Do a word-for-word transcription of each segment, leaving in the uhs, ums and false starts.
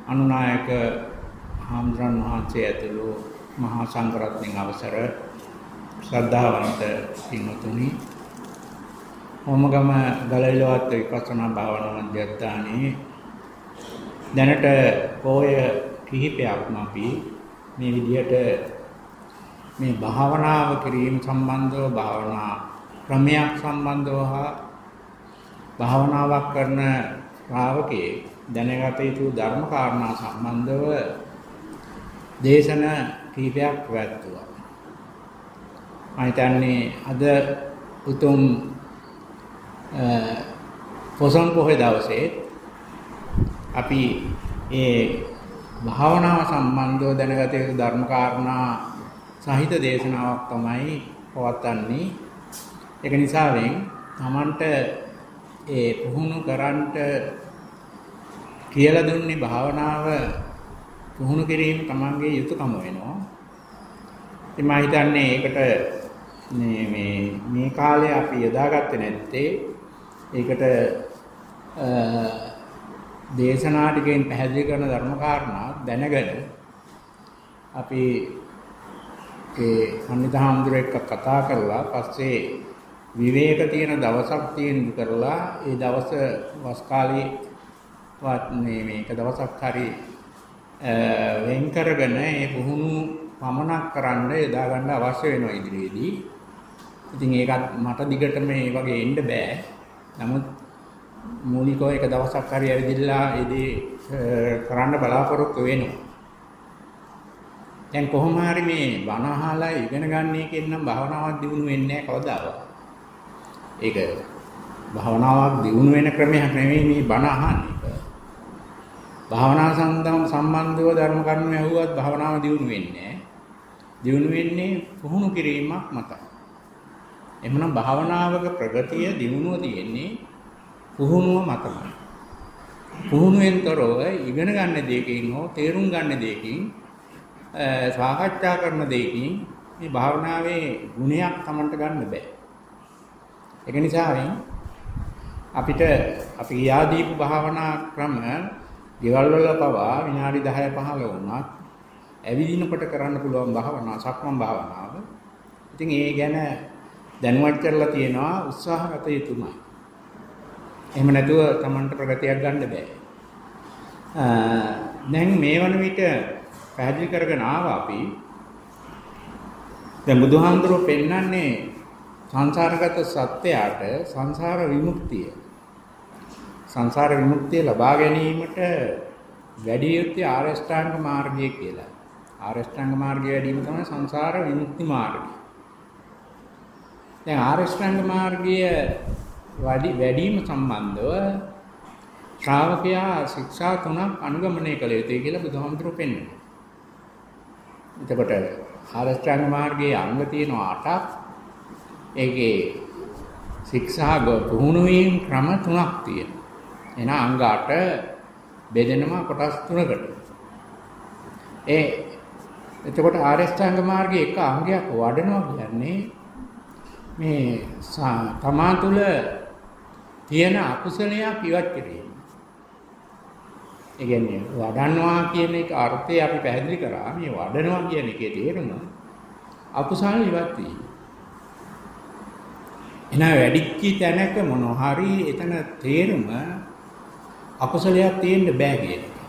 අනුනායක හාමුදුරන් වහන්සේ ඇතුළු මහා සංඝරත්නයන් අවසර ශ්‍රද්ධාවන්ත පින්වතුනි, හෝමගම ගලවිලවත් විපස්සනා භාවනා මධ්‍යස්ථානයේ දැනට පොය කිහිපයක්ම අපි මේ විදිහට මේ භාවනාව කිරීම සම්බන්ධව, භාවනා ක්‍රමයක් සම්බන්ධව හා භාවනාවක් කරන ශ්‍රාවකේ දැනගත යුතු ධර්ම කාරණා සම්බන්ධව දේශන කිහිපයක් පැවැත්වුවා. මම හිතන්නේ අද උතුම් පොසොන් පොහොය දවසේ අපි ඒ භාවනාව සම්බන්ධව දැනගත යුතු ධර්ම කාරණා සහිත දේශනාවක් තමයි පවත්වන්නේ. ඒක නිසාවෙන් තමන්ට ඒ පුහුණු කරන්නට කියලා දුන්නේ භාවනාව පුහුණු කිරීම තමන්ගේ යුතුයකම වෙනවා. ඉතින් මම හිතන්නේ ඒකට මේ මේ මේ කාලේ අපි යොදාගත්තේ නැත්තේ ඒකට දේශනා ටිකෙන් පැහැදිලි කරන ධර්ම කාරණා දැනගෙන අපි ඒ සම්නිධාම්දුර එක්ක කතා කරලා පස්සේ විවේක තියෙන දවසක් තියෙන කරලා ඒ දවස වස් කාලේ වත් මේ මේක දවසක් හරි වෙන් කරගෙන ඒ පුහුණු පමනක් කරන්න යොදා ගන්න අවශ්‍ය වෙනවා ඉදිරියේදී. ඉතින් ඒකත් මට දිගට මේ වගේ එන්න බෑ. නමුත් මූලිකව එක දවසක් හරි ඇවිදilla ඒදී කරන්න බලාපොරොත්තු වෙනවා. දැන් කොහොම හරි මේ බණ අහලා ඉගෙන ගන්න එකෙන් නම් භාවනාවක් දියුණු වෙන්නේ නැහැ කවදාවත්. ඒක භාවනාවක් දියුණු වෙන ක්‍රමයක් නෙවෙයි මේ බණ අහන්නේ. භාවනා සම්බන්ධව සම්බන්ධව ධර්ම කරුණු ඇහුවත් භාවනාව දියුණු වෙන්නේ නැහැ. දියුණු වෙන්නේ පුහුණු කිරීමක් මතයි. එhmenan භාවනාවක ප්‍රගතිය දියුණුව තියෙන්නේ පුහුණුව මතමයි. පුහුණුවෙන් තොරව ඉගෙන ගන්න දෙයකින් හෝ තේරුම් ගන්න දෙයකින් සාකච්ඡා කරන දෙයකින් මේ භාවනාවේ ගුණයක් Tamanට ගන්න බෑ. ඒක නිසා අපිට අපි යාදීපු භාවනා ක්‍රම ගෙවල් වල පවා විනාඩි දහය පහළ වුණත් ඇවිදිනකොට කරන්න පුළුවන් භාවනා සක්මන් භාවනාව. ඉතින් ඒ ගැන දැනුවත් කරලා තියෙනවා, උත්සාහගත යුතුමයි. එහෙම නැතුව Tamanට ප්‍රගතියක් ගන්න බෑ. දැන් මේ වන විට පැහැදිලි කරගෙන ආවා අපි. දැන් බුදුහාමුදුරුවෝ පෙන්නන්නේ සංසාරගත සත්‍යයට සංසාර විමුක්තිය. සංසාර විමුක්තිය ලබා ගැනීමට වැඩි යුත්තේ ආර්ය අෂ්ටාංග මාර්ගය කියලා. ආර්ය අෂ්ටාංග මාර්ගය වැඩිම තමයි සංසාර විමුක්ති මාර්ගය. දැන් ආර්ය අෂ්ටාංග මාර්ගය වැඩි වැඩිම සම්බන්ධව ශ්‍රාවකයා ශික්ෂා තුනක් අනුගමනය කළ යුතුයි කියලා බුදුහාමුදුරුවෝ පෙන්වනවා. එතකොට ආර්ය අෂ්ටාංග මාර්ගයේ අංග තියෙනවා අටක්. ඒකේ ශික්ෂා පුහුණු වීම ක්‍රම තුනක් තියෙනවා. එන අංග අට බෙදෙනවා කොටස් තුනකට. ඒ එතකොට ආර්ය අෂ්ටාංග මාර්ගයේ එක අංගයක් වඩනවා කියන්නේ මේ තමා තුළ තියෙන අකුසලයක් ඉවත් කිරීම. ඒ කියන්නේ වඩනවා කියන එක අර්ථය අපි පැහැදිලි කරා. මේ වඩනවා කියන එකේ තේරුම අකුසල ඉවත් වීම. එන වැඩිච්ච තැනක මොන හරි එතන තේරුම අකුසලයක් තියෙන්න බෑ කියන එක.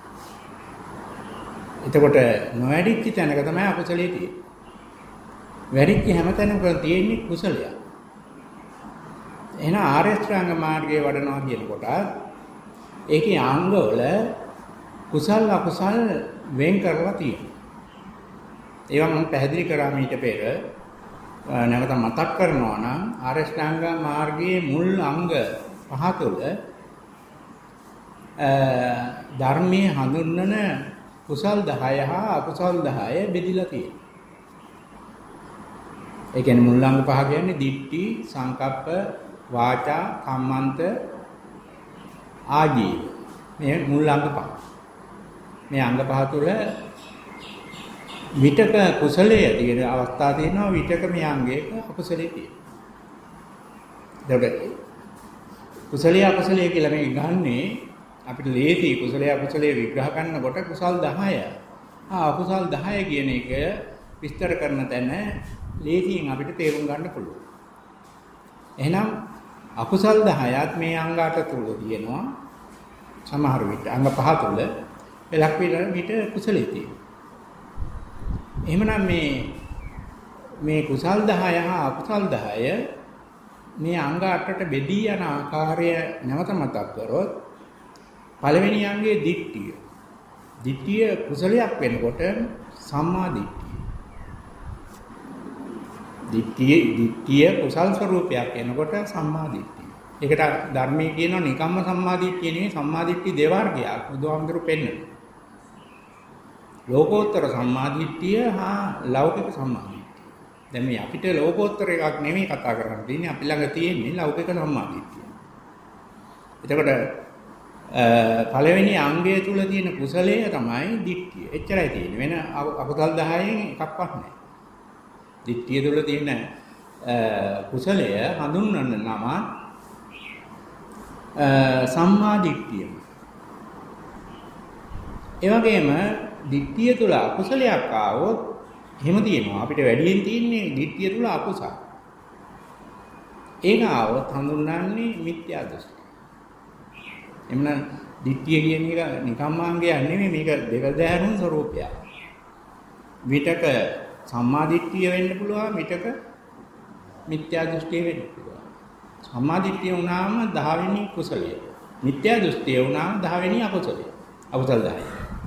එතකොට නොවැඩිච්ච තැනක තමයි අකුසලයේ තියෙන්නේ. වැඩිච්ච හැම තැනකම තියෙන්නේ කුසලයක්. එහෙනම් ආර්ය අෂ්ටාංග මාර්ගයේ වඩනවා කියනකොට ඒකේ අංගවල කුසල අකුසල වෙන් කරලා තියෙනවා. ඒවා මම පැහැදිලි කරා මීට පෙර. නැවත මතක් කරනවා නම් ආර්ය අෂ්ටාංග මාර්ගයේ මුල් අංග පහ තුළ ධර්මයේ හඳුන්වන කුසල් දහය හා අකුසල් දහය බෙදලා තියෙනවා. ඒ කියන්නේ මුල් අංග පහ කියන්නේ දිට්ඨි, සංකප්ප, වාචා, කම්මන්ත, ආජීව. මේ මුල් අංග පහ. මේ අංග පහ තුළ විතක කුසලයේ තියෙන අවස්ථා තියෙනවා, විතක මේ අංගයක අකුසලයේ තියෙනවා. කුසලයේ අකුසලයේ කියලා මේ ගන්නේ අපිට ලේසි කුසලයේ අකුසලයේ විග්‍රහ කරනකොට කුසල් දහය. ආ අකුසල් දහය කියන එක විස්තර කරන තැන ලේසියෙන් අපිට තේරුම් ගන්න පුළුවන්. එහෙනම් අකුසල් දහයත් මේ අංග අට තුල තියෙනවා. සමහර විට අංග පහ තුල පළක් විට කුසලයේ තියෙනවා. එහෙමනම් මේ මේ කුසල් දහය හා අකුසල් දහය මේ අංග අටට බෙදී යන ආකාරය නැවත මතක් කරොත් පළවෙනි අංගයේ දිට්ඨිය. දිට්ඨිය කුසලයක් වෙනකොට සම්මා දිට්ඨිය. දිට්ඨිය දිට්ඨිය කුසල් ස්වરૂපයක් වෙනකොට සම්මා දිට්ඨිය. ඒකට ධර්මයේ කියනවා නිකම්ම සම්මා දිට්ඨිය නෙවෙයි සම්මා දිට්ඨි දෙවර්ගයක් බුදුහාමුදුරු පෙන්නනවා. ලෝකෝත්තර සම්මා දිට්ඨිය හා ලෞකික සම්මා දිට්ඨිය. දැන් මේ අපිට ලෝකෝත්තර එකක් නෙමෙයි කතා කරන්න තියෙන්නේ අපි ළඟ තියෙන්නේ ලෞකික සම්මා දිට්ඨිය. එතකොට පළවෙනි අංගය තුල තියෙන කුසලය තමයි දිට්ඨිය. එච්චරයි තියෙන්නේ. වෙන අකුසල් දහයෙන් එකක්වත් නැහැ. දිට්ඨිය තුල තියෙන කුසලය හඳුන්වන නම සම්මා දිට්ඨිය. ඒ වගේම දිට්ඨිය තුල අකුසලයක් ආවොත් එහෙම තියෙනවා. අපිට වැඩියෙන් තියෙන්නේ දිට්ඨිය තුල අකුසල. ඒක ආවොත් හඳුන්වන්නේ මිත්‍යා දෘෂ්ටි. එමනම් දිට්ඨිය කියන එක නිකම්මාංගයක් නෙමෙයි මේක දෙකදෑරුම් ස්වરૂපයක්. විතක සම්මා දිට්ඨිය වෙන්න පුළුවන් විතක මිත්‍යා දෘෂ්ටිය වෙන්න පුළුවන්. සම්මා දිට්ඨිය වුණාම දහ වෙනි කුසලය. මිත්‍යා දෘෂ්ටිය වුණාම දහ වෙනි අකුසලය. අකුසල දහය.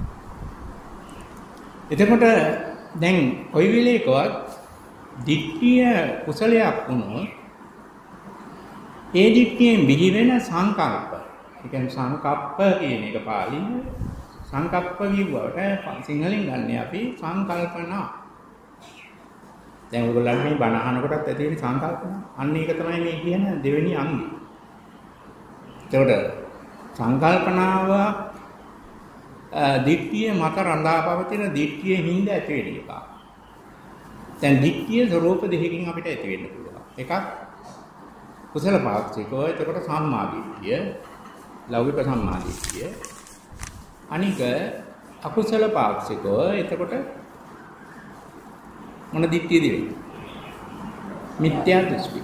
එතකොට දැන් කොයි වෙලේකවත් දිට්ඨිය කුසලයක් වුණොත් ඒ දිට්ඨියෙන් බිහි වෙන සංකල්ප. ඒ කියන්නේ සංකප්ප කියන එක පාලියේ සංකප්ප කියුවට සිංහලෙන් ගන්න අපි සංකල්පනා. දැන් ඔයගොල්ලන් මේ බණ අහනකොටත් ඇති වෙන සංකල්පනා. අන්න ඒක තමයි මේ කියන දෙවෙනි අංගය. ඒකට සංකල්පනාව දිට්ඨිය මත රඳා පවතින දිට්ඨියේ හිඳ ඇති වෙන එක. දැන් දිට්ඨිය ස්වરૂප දෙකකින් අපිට ඇති වෙන්න පුළුවන්. එකක් කුසල පාක්ෂිකව එතකොට සම්මා දිට්ඨිය ලෞකික සම්මා දිට්ඨිය. අනික අකුසල පාක්ෂිකව එතකොට මොන දිට්ඨියද වෙන්නේ? මිත්‍යා දෘෂ්ටි.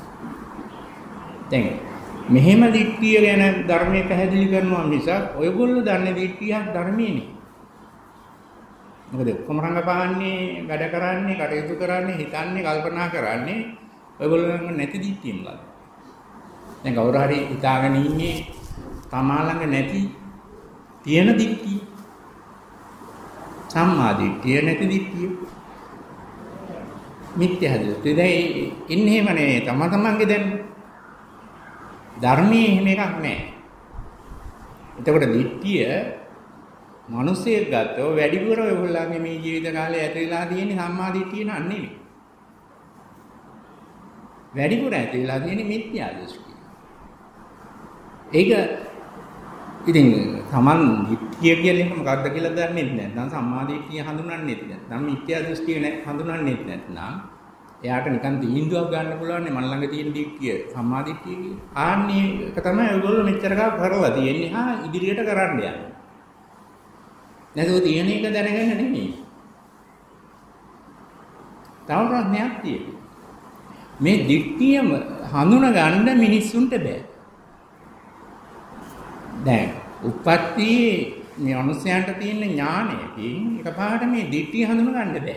දැන් මෙහෙම දිට්ඨිය ගැන ධර්මයේ පැහැදිලි කරනවා මිසක් ඔයගොල්ලෝ දන්නේ දිට්ඨියක් ධර්මයේ නෙවෙයි. මොකද ඔක්කොම රංගපාන්නේ වැඩ කරන්නේ කටයුතු කරන්නේ හිතන්නේ කල්පනා කරන්නේ ඔයගොල්ලෝ නැති දිට්ඨියම ගන්න. දැන් කවුරු හරි හිතාගෙන ඉන්නේ තමා ළඟ නැති තියෙන දිට්ඨිය. සම්මා දිට්ඨිය නැති දිට්ඨිය. මිත්‍යා දෘෂ්ටි. දැන් ඉන්නේ එහෙමනේ තම තමන්ගේ දැන් ධර්මයේ එහෙම එකක් නැහැ. එතකොට දිට්ඨිය මිනිස්සෙක් ගත්තෝ වැඩිපුර ඔයගොල්ලන්ගේ මේ ජීවිත කාලේ ඇතිලා තියෙන සම්මා දිට්ඨිය නන් නෙමෙයි. වැඩිපුර ඇතිලා තියෙන මිත්‍යා දෘෂ්ටි. ඒක ඉතින් තමන් දිට්ඨිය කියන්නේ මොකක්ද කියලා දන්නේ නැත්නම් සම්මා දිට්ඨිය හඳුනන්නේ නැත්නම් මිත්‍යා දෘෂ්ටිය හඳුනන්නේ නැත්නම් එයාට නිකන් තීන්දුවක් ගන්න පුළුවන් නේ මන ළඟ තියෙන දිට්ඨිය සම්මා දිට්ඨිය කියන්නේ. ආන්නේ එක තමයි ඔයගොල්ලෝ මෙච්චර කාල කරලා තියෙන්නේ. හා ඉදිරියට කරන්න යන්නේ. නැතුව තියෙන එක දැනගන්න නෙමෙයි. තව ප්‍රශ්නයක් තියෙනවා. මේ දිට්ඨිය හඳුන ගන්න මිනිස්සුන්ට බෑ. දැන් උප්පත්තියේ මේ අනුසයන්ට තියෙන ඥානයකින් එකපාරට මේ දිට්ඨිය හඳුන ගන්න බෑ.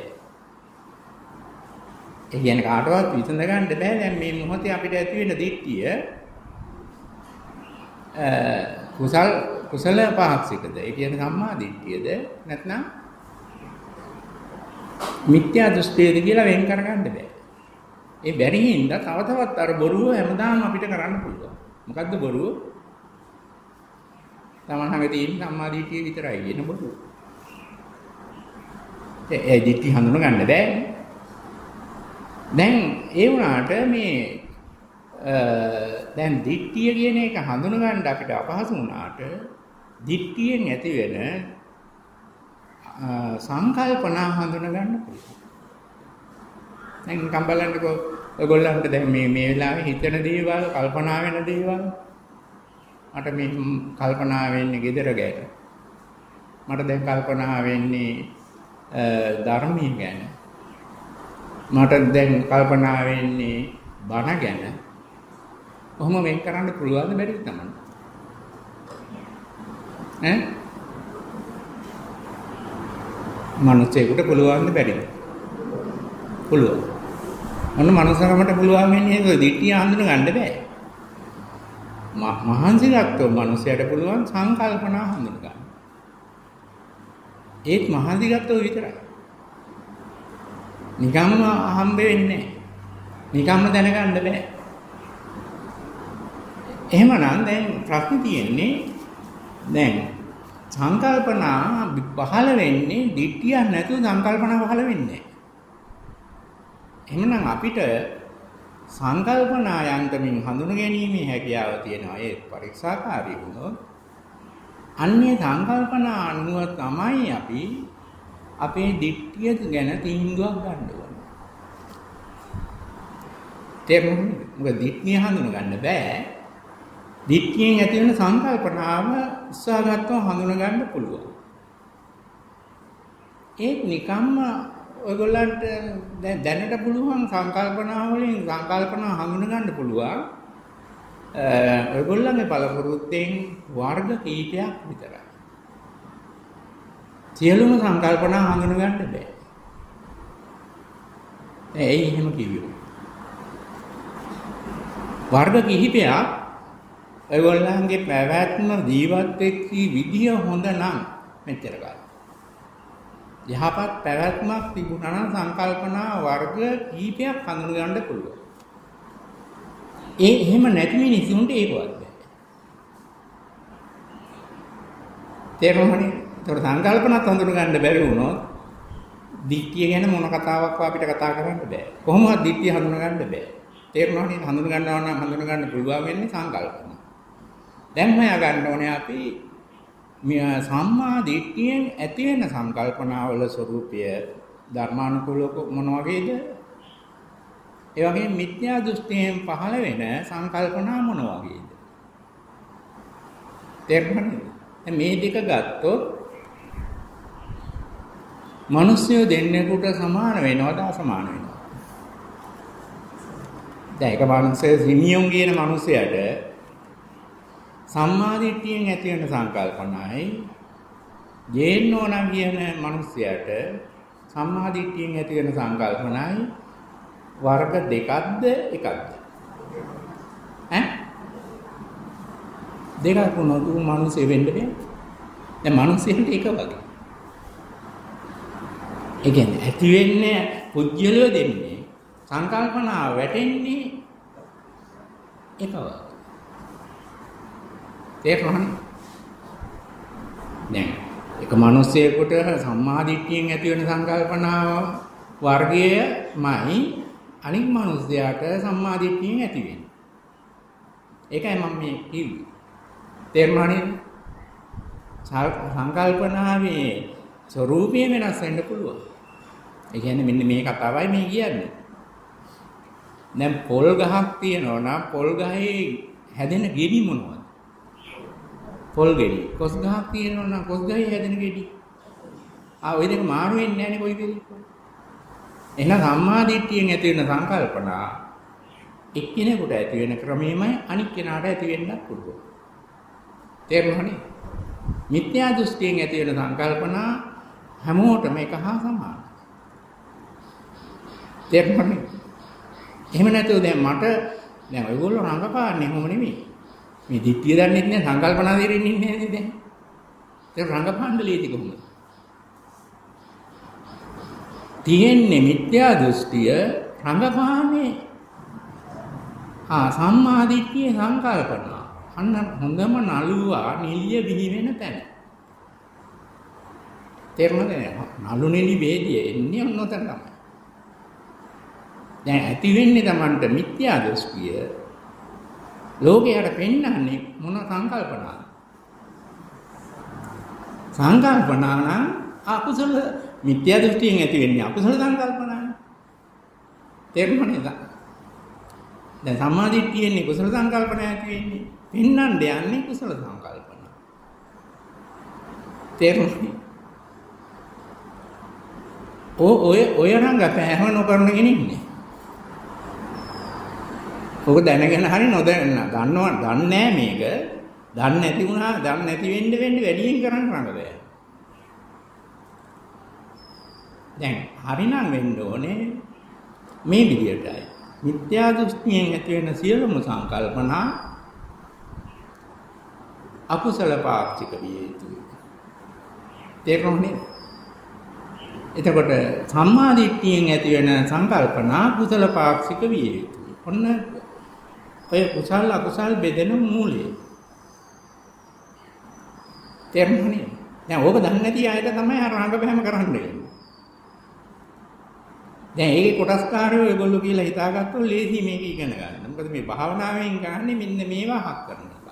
ඒ කියන්නේ කාටවත් විසඳ ගන්න බෑ. දැන් මේ මොහොතේ අපිට ඇති වෙන දිට්ඨිය කුසල කුසල පාක්ෂිකද? ඒ කියන්නේ සම්මා දිට්ඨියද නැත්නම් මිත්‍යා දෘෂ්ටියද කියලා වෙන් කරගන්න බෑ. ඒ බැරි හින්දා තව තවත් අර බොරුව හැමදාම අපිට කරන්න පුළුවන්. මොකද්ද බොරුව? තමන්ගේ තියෙන සම්මා දිට්ඨිය විතරයි කියන බොරුව. ඒ දිට්ඨිය හඳුන ගන්න බෑ. දැන් ඒ වුණාට මේ දැන් දිට්ඨිය කියන එක හඳුන ගන්න අපිට අපහසු වුණාට දිට්ඨියෙන් ඇති වෙන සංකල්පනා හඳුන ගන්න පුළුවන්. දැන් නිකන් බලන්නකෝ ඔයගොල්ලන්ට දැන් මේ මේ වෙලාවේ හිතන දේවල් කල්පනා වෙන දේවල් මට මේ කල්පනා වෙන්නේ gedara ගැන. මට දැන් කල්පනා වෙන්නේ ධර්මයේ ගැන. මට දැන් කල්පනා වෙන්නේ බණ ගැන. කොහොම වෙන් කරන්න පුළුවන්ද බැරිද තමයි? ඈ? මනුස්සයෙකුට පුළුවන්ද බැරිද? පුළුවන්. මොන මනුස්සකමට පුළුවන් වෙන්නේ ඒක දිට්ඨිය හඳුන ගන්න බෑ. මහන්සි ගත්තොත් මනුස්සයට පුළුවන් සංකල්පනා හඳුන ගන්න. ඒත් මහන්සි ගත්තොත් විතරයි. නිකම්ම හම්බ වෙන්නේ නැහැ. නිකම්ම දැනගන්න බෑ. එහෙමනම් දැන් ප්‍රශ්නේ තියෙන්නේ දැන් සංකල්පනා පහළ වෙන්නේ දිට්ඨියක් නැතුව සංකල්පනා පහළ වෙන්නේ නැහැ. එහෙනම් අපිට සංකල්පනා යන්තමින් හඳුන ගැනීමේ හැකියාව තියෙනවා. ඒ පරීක්ෂාකාරී වුණොත් අන්‍ය සංකල්පනා අනුව තමයි අපි අපේ දිට්ඨිය ගැන තීන්දුවක් ගන්න ඕනේ. තේරුණාද? මොකද දිට්ඨිය හඳුන ගන්න බෑ. දිට්ඨියෙන් ඇති වෙන සංකල්පනාව උත්සාහගතව හඳුන ගන්න පුළුවන්. ඒක නිකම්ම ඔයගොල්ලන්ට දැන් දැනට පුළුවන් සංකල්පනා වලින් සංකල්පනා හඳුන ගන්න පුළුවන්. ඔයගොල්ලන්ගේ පළපුරුද්දෙන් වර්ග කීපයක් විතරයි. සියලුම සංකල්පනා හඳුන ගන්න බෑ. ඇයි එහෙම කිව්වේ? වර්ග කිහිපයක් ඔයගොල්ලන්ගේ පැවැත්ම ජීවත් වෙච්ච විදිය හොඳ නම් මෙච්චර කාලෙ. යහපත් පැවැත්මක් තිබුණා නම් සංකල්පනා වර්ග කීපයක් හඳුන ගන්න පුළුවන්. ඒ එහෙම නැති මිනිසුන්ට ඒකවත් බෑ. තේරුණානේ? ඒතර සංකල්පනත් හඳුන ගන්න බැරි වුණොත් දිට්ඨිය ගැන මොන කතාවක් අපිට කතා කරන්න බෑ. කොහොමවත් දිට්ඨිය හඳුන ගන්න බෑ. තේරුණානේ? හඳුන ගන්නවා නම් හඳුන ගන්න පුළුවන් වෙන්නේ සංකල්පන. දැන් හොයා ගන්න ඕනේ අපි මේ සම්මා දිට්ඨියෙන් ඇති වෙන සංකල්පනාවල ස්වરૂපය ධර්මානුකූලව මොන වගේද? ඒ වගේම මිත්‍යා දෘෂ්ටියෙන් පහළ වෙන සංකල්පනා මොන වගේද? තේරුණාද? මේ දෙක ගත්තොත් මිනිස්සු දෙන්නෙකුට සමාන වෙනවද අසමාන වෙනවද? දැන් එක මිනිස්සෙ සිමියොන් කියන මිනිසයාට සම්මා දිට්ඨියෙන් ඇති වෙන සංකල්පනයි ජේන්නෝනා කියන මිනිසයාට සම්මා දිට්ඨියෙන් ඇති වෙන සංකල්පනයි වර්ග දෙකක්ද එකක්ද? ඈ දෙකක් වුණොත් උන් මිනිස්සු වෙන්න බෑ. දැන් මිනිස්සුන්ට එක වගේ. ඒ කියන්නේ ඇති වෙන්නේ පුජ්‍යලෝ දෙන්නේ සංකල්පනා වැටෙන්නේ එක වගේ. තේරුණානේ? දැන් එක මිනිස්සෙකුට සම්මා දිට්ඨියෙන් ඇති වෙන සංකල්පනාව වර්ගයමයි අනික් මිනිස්යාට සම්මා දිට්ඨියෙන් ඇති වෙන්නේ. ඒකයි මම මේ කිව්වේ. තේරුණානේ? සංකල්පනාවේ ස්වરૂපය වෙනස් වෙන්න පුළුවන්. ඒ කියන්නේ මෙන්න මේ කතාවයි මේ කියන්නේ. දැන් පොල් ගහක් තියෙනවා නම් පොල් ගහේ හැදෙන ගෙඩි මොනවද? පොල් ගෙඩි. කොස් ගහක් තියෙනවා නම් කොස් ගහේ හැදෙන ගෙඩි. ආ ওই දෙක මාරු වෙන්නේ නැහැනේ කොයි දෙයක්. එහෙනම් සම්මා දිට්ඨියෙන් ඇති වෙන සංකල්පනා එක්කෙනෙකුට ඇති වෙන ක්‍රමෙමයි අනික් කෙනාට ඇති වෙන්නත් පුළුවන්. තේරුණානේ? මිත්‍යා දෘෂ්ටියෙන් ඇති වෙන සංකල්පනා හැමෝටම එක හා සමානයි. තේරුණානේ? එහෙම නැතුව දැන් මට දැන් ඔයගොල්ලෝ රංගපාන්නේ එහෙම නෙමෙයි. මේ දිට්ඨිය දන්නේ නැහැ සංකල්පනා දෙරින්නේ නැහැ නේද? ඒක රංගපාණ්ඩලියේදී කොහොමද? තියෙන්නේ මිත්‍යා දෘෂ්ටිය රංගපාන්නේ ආ සම්මා දිට්ඨිය සංකල්පනා. අන්න හොඳම නළුවා නිලිය බිහි වෙන තැන. තේරුණාද? නළු නිලි වේදිය එන්නේ ඔන්නතර තමයි. දැන් ඇති වෙන්නේ Tamanට මිත්‍යා දෘෂ්ටිය ලෝකයට පෙන්වන්නේ මොන සංකල්පනාද? සංකල්පනා නම් අකුසල මිත්‍යා දෘෂ්ටියෙන් ඇති වෙන්නේ අකුසල සංකල්පනානේ. තේරුණා නේද? දැන් සම්මාදිට්ඨියනේ කුසල සංකල්පන ඇති වෙන්නේ. පෙන්වන්න යන්නේ කුසල සංකල්පන. තේරුණේ? ඔය ඔය ඔය රංග පැහැම නොකරන කෙනෙක් නේ. ඔක දැනගෙන හරි නොදැන්න දන්නව දන්නේ නැහැ මේක. දන්නේ නැති වුණා දන්නේ නැති වෙන්න වෙන්න වැඩියෙන් කරන්න රංග බෑ. දැන් හරිනම් වෙන්න ඕනේ මේ විදියටයි. මිත්‍යා දෘෂ්ටියෙන් ඇති වෙන සියලුම සංකල්පනා අකුසල පාක්ෂික විය යුතුයි. තේරුණේ? එතකොට සම්මා දිට්ඨියෙන් ඇති වෙන සංකල්පනා කුසල පාක්ෂික විය යුතුයි. ඔන්න ඔය කුසල අකුසල් බෙදෙන මූලය. තේරුණේ? දැන් ඕක දන්නේ නැති අයට තමයි අර රංග බැහැම කරන්න වෙන්නේ. දැන් ඒකේ කොටස්කාරයෝ ඒගොල්ලෝ කියලා හිතාගත්තොත් ලේසි මේක ඉගෙන ගන්න. මොකද මේ භාවනාවෙන් ගන්නේ මෙන්න මේවා හක් කරන එක.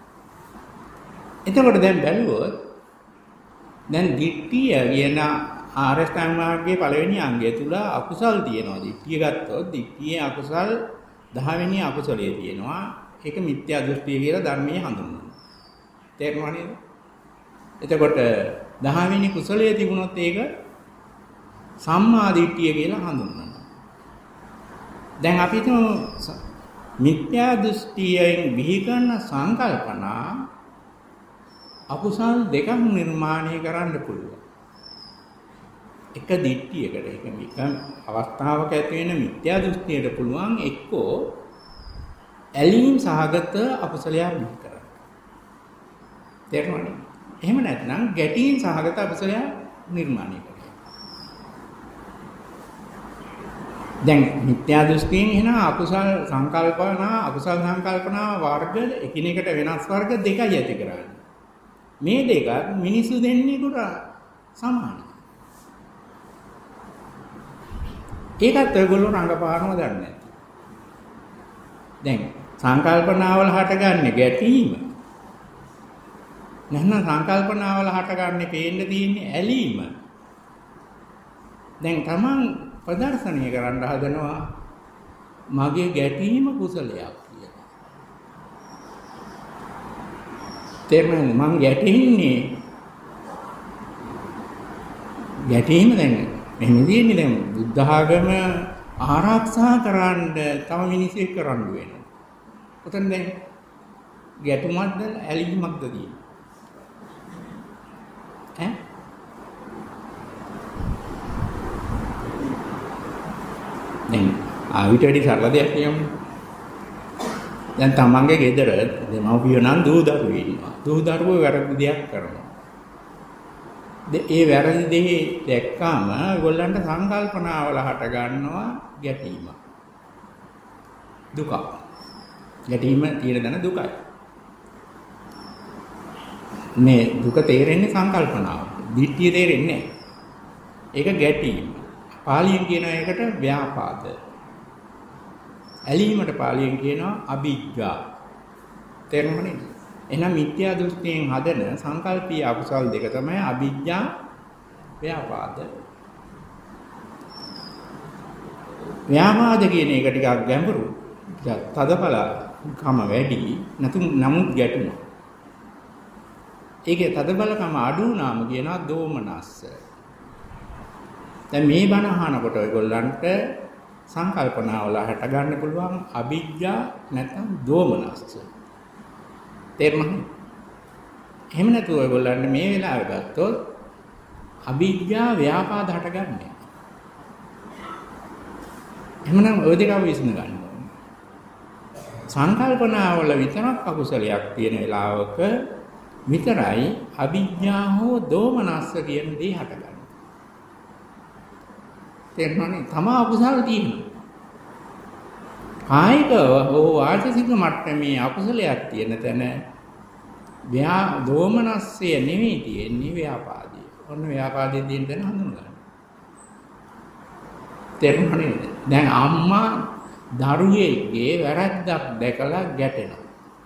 එතකොට දැන් බැලුවොත් දැන් දිට්ඨිය කියන ආරෂ්ඨාංග මාර්ගයේ පළවෙනි අංගය තුල අකුසල් තියෙනවා. දිට්ඨිය ගත්තොත් දිට්ඨියේ අකුසල් දහ වෙනි අකුසලයේ තියෙනවා. ඒක මිත්‍යා දෘෂ්ටිය කියලා ධර්මයේ හඳුන්වනවා. තේරුණා නේද? එතකොට දහ වෙනි කුසලයේ තිබුණොත් ඒක සම්මා දිට්ඨිය කියලා හඳුන්වනවා. දැන් අපි හිතමු මිත්‍යා දෘෂ්ටියෙන් බිහි කරන සංකල්පනා අකුසල් දෙකක් නිර්මාණය කරන්න පුළුවන්. එක දිට්ඨියකට එක එක අවස්ථාවක ඇති වෙන මිත්‍යා දෘෂ්ටියට පුළුවන් එක්කෝ ඇලීම් සහගත අකුසලයක් බිහි කරන්න. තේරුණාද? එහෙම නැත්නම් ගැටීම් සහගත අකුසලයක් නිර්මාණය කරන්න. දැන් මිත්‍යා දෘෂ්ටියෙන් එන අකුසල් සංකල්පනා අකුසල් සංකල්පනා වර්ග එකිනෙකට වෙනස් වර්ග දෙකයි ඇති කරන්නේ. මේ දෙක මිනිසු දෙන්නෙකුට සමානයි. ඒකත් ඔයගොල්ලෝ රංගපානව දන්නේ නැති. දැන් සංකල්පනාවල හටගන්නේ ගැටීම. නැත්නම් සංකල්පනාවල හටගන්නේ පේන්න තියෙන්නේ ඇලීම. දැන් තමන් ප්‍රදර්ශනය කරන්න හදනවා මගේ ගැටීම කුසලයක් කියලා. තේරුණාද? මං ගැටෙන්නේ ගැටීම දැන් මෙහෙම තියෙන්නේ දැන් බුද්ධ ආගම ආරක්ෂා කරන්න තව මිනිස්සෙක් කරන්න වෙනවා. උතන දැන් ගැටුමක්ද ඇලීමක්ද තියෙන්නේ? ඈ දැන් ආවිත වැඩි සරල දෙයක් කියමු. දැන් තමන්ගේ ගෙදර දෙමව්පියෝ නම් දූ දරුවෝ ඉන්නවා. දූ දරුවෝ වැරදි දෙයක් කරනවා. ඒ වැරදි දෙහි දැක්කාම ඒගොල්ලන්ට සංකල්පනාවල හට ගන්නවා ගැටීම. දුක. ගැටීම තියෙන දන දුකයි. මේ දුක තේරෙන්නේ සංකල්පනාව. දිට්ඨිය තේරෙන්නේ නැහැ. ඒක ගැටීම. පාලියෙන් කියන එකට ව්‍යාපාද. ඇලීමට පාලියෙන් කියනවා අවිජ්ජා. තේරුණා නේද? එහෙනම් මිත්‍යා දෘෂ්ටියෙන් හදන සංකල්පීය අකුසල් දෙක තමයි අවිජ්ජා ව්‍යාපාද. ව්‍යාපාද කියන එක ටිකක් ගැඹුරු. ටිකක් තදබල කම වැඩි. නැතු නමුත් ගැටුණා. ඒකේ තදබලකම අඩු වුණාම කියනවා දෝමනස්ස. දැන් මේ බණ අහනකොට ඔයගොල්ලන්ට සංකල්පනාවල හට ගන්න පුළුවන් අවිජ්ජා නැත්නම් දෝමනස්ස. තේරුණාද? එහෙම නැතුව ඔයගොල්ලන්ට මේ වෙලාවේ ගත්තොත් අවිජ්ජා ව්‍යාපාද හටගන්නේ. එහෙමනම් ඔය දෙකම විසඳ ගන්න ඕනේ. සංකල්පනාවල විතරක් අකුසලයක් තියෙන වෙලාවක විතරයි අවිජ්ජා හෝ දෝමනස්ස කියන දේ හටගන්නේ. තේරුණානේ? තමා අකුසල තියෙනවා. කායික හෝ වාචික මට්ටමේ අකුසලයක් තියෙන තැන ව්‍යා දෝමනස්සය නෙවෙයි තියෙන්නේ ව්‍යාපාදේ. ඔන්න ව්‍යාපාදේ තියෙන තැන හඳුනගන්න. තේරුණානේ? දැන් අම්මා දරුවෙක්ගේ වැරද්දක් දැකලා ගැටෙනවා.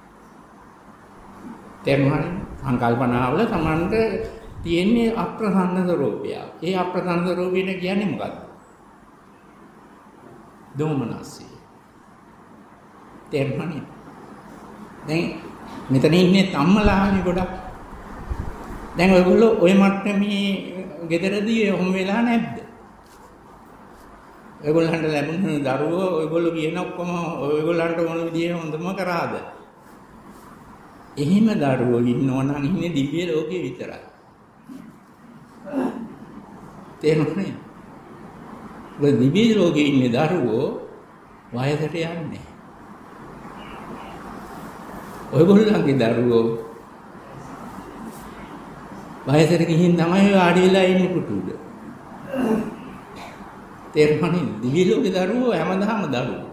තේරුණානේ? සංකල්පනාවල Tamanට තියෙන්නේ අප්‍රසන්න ස්වરૂපය. ඒ අප්‍රසන්න ස්වરૂපින කියන්නේ මොකක්ද? දෝමනස්සය. තේරුණානේ? දැන් මෙතන ඉන්නේ අම්මලානේ ගොඩක්. දැන් ඔයගොල්ලෝ ওই මට්ටමේ ගෙදරදී ඔහොම වෙලා නැද්ද? ඔයගොල්ලන්ට ලැබුණ දරුවෝ ඔයගොල්ලෝ කියන ඔක්කොම ඔයගොල්ලන්ට මොන විදිහේ හොඳම කරාද? එහෙම දරුවෝ ඉන්නවා නම් ඉන්නේ දිව්‍ය ලෝකේ විතරයි. තේරුණානේ? ඔය දිව්‍ය ලෝකේ ඉන්නේ දරුවෝ වයසට යන්නේ. ඔයගොල්ලන්ගේ දරුවෝ වයසට ගිහින් තමයි ආඩි වෙලා ඉන්නේ පුටුද. තේරුණානේ? දිවි ලෝකේ දරුවෝ හැමදාම දරුවෝ.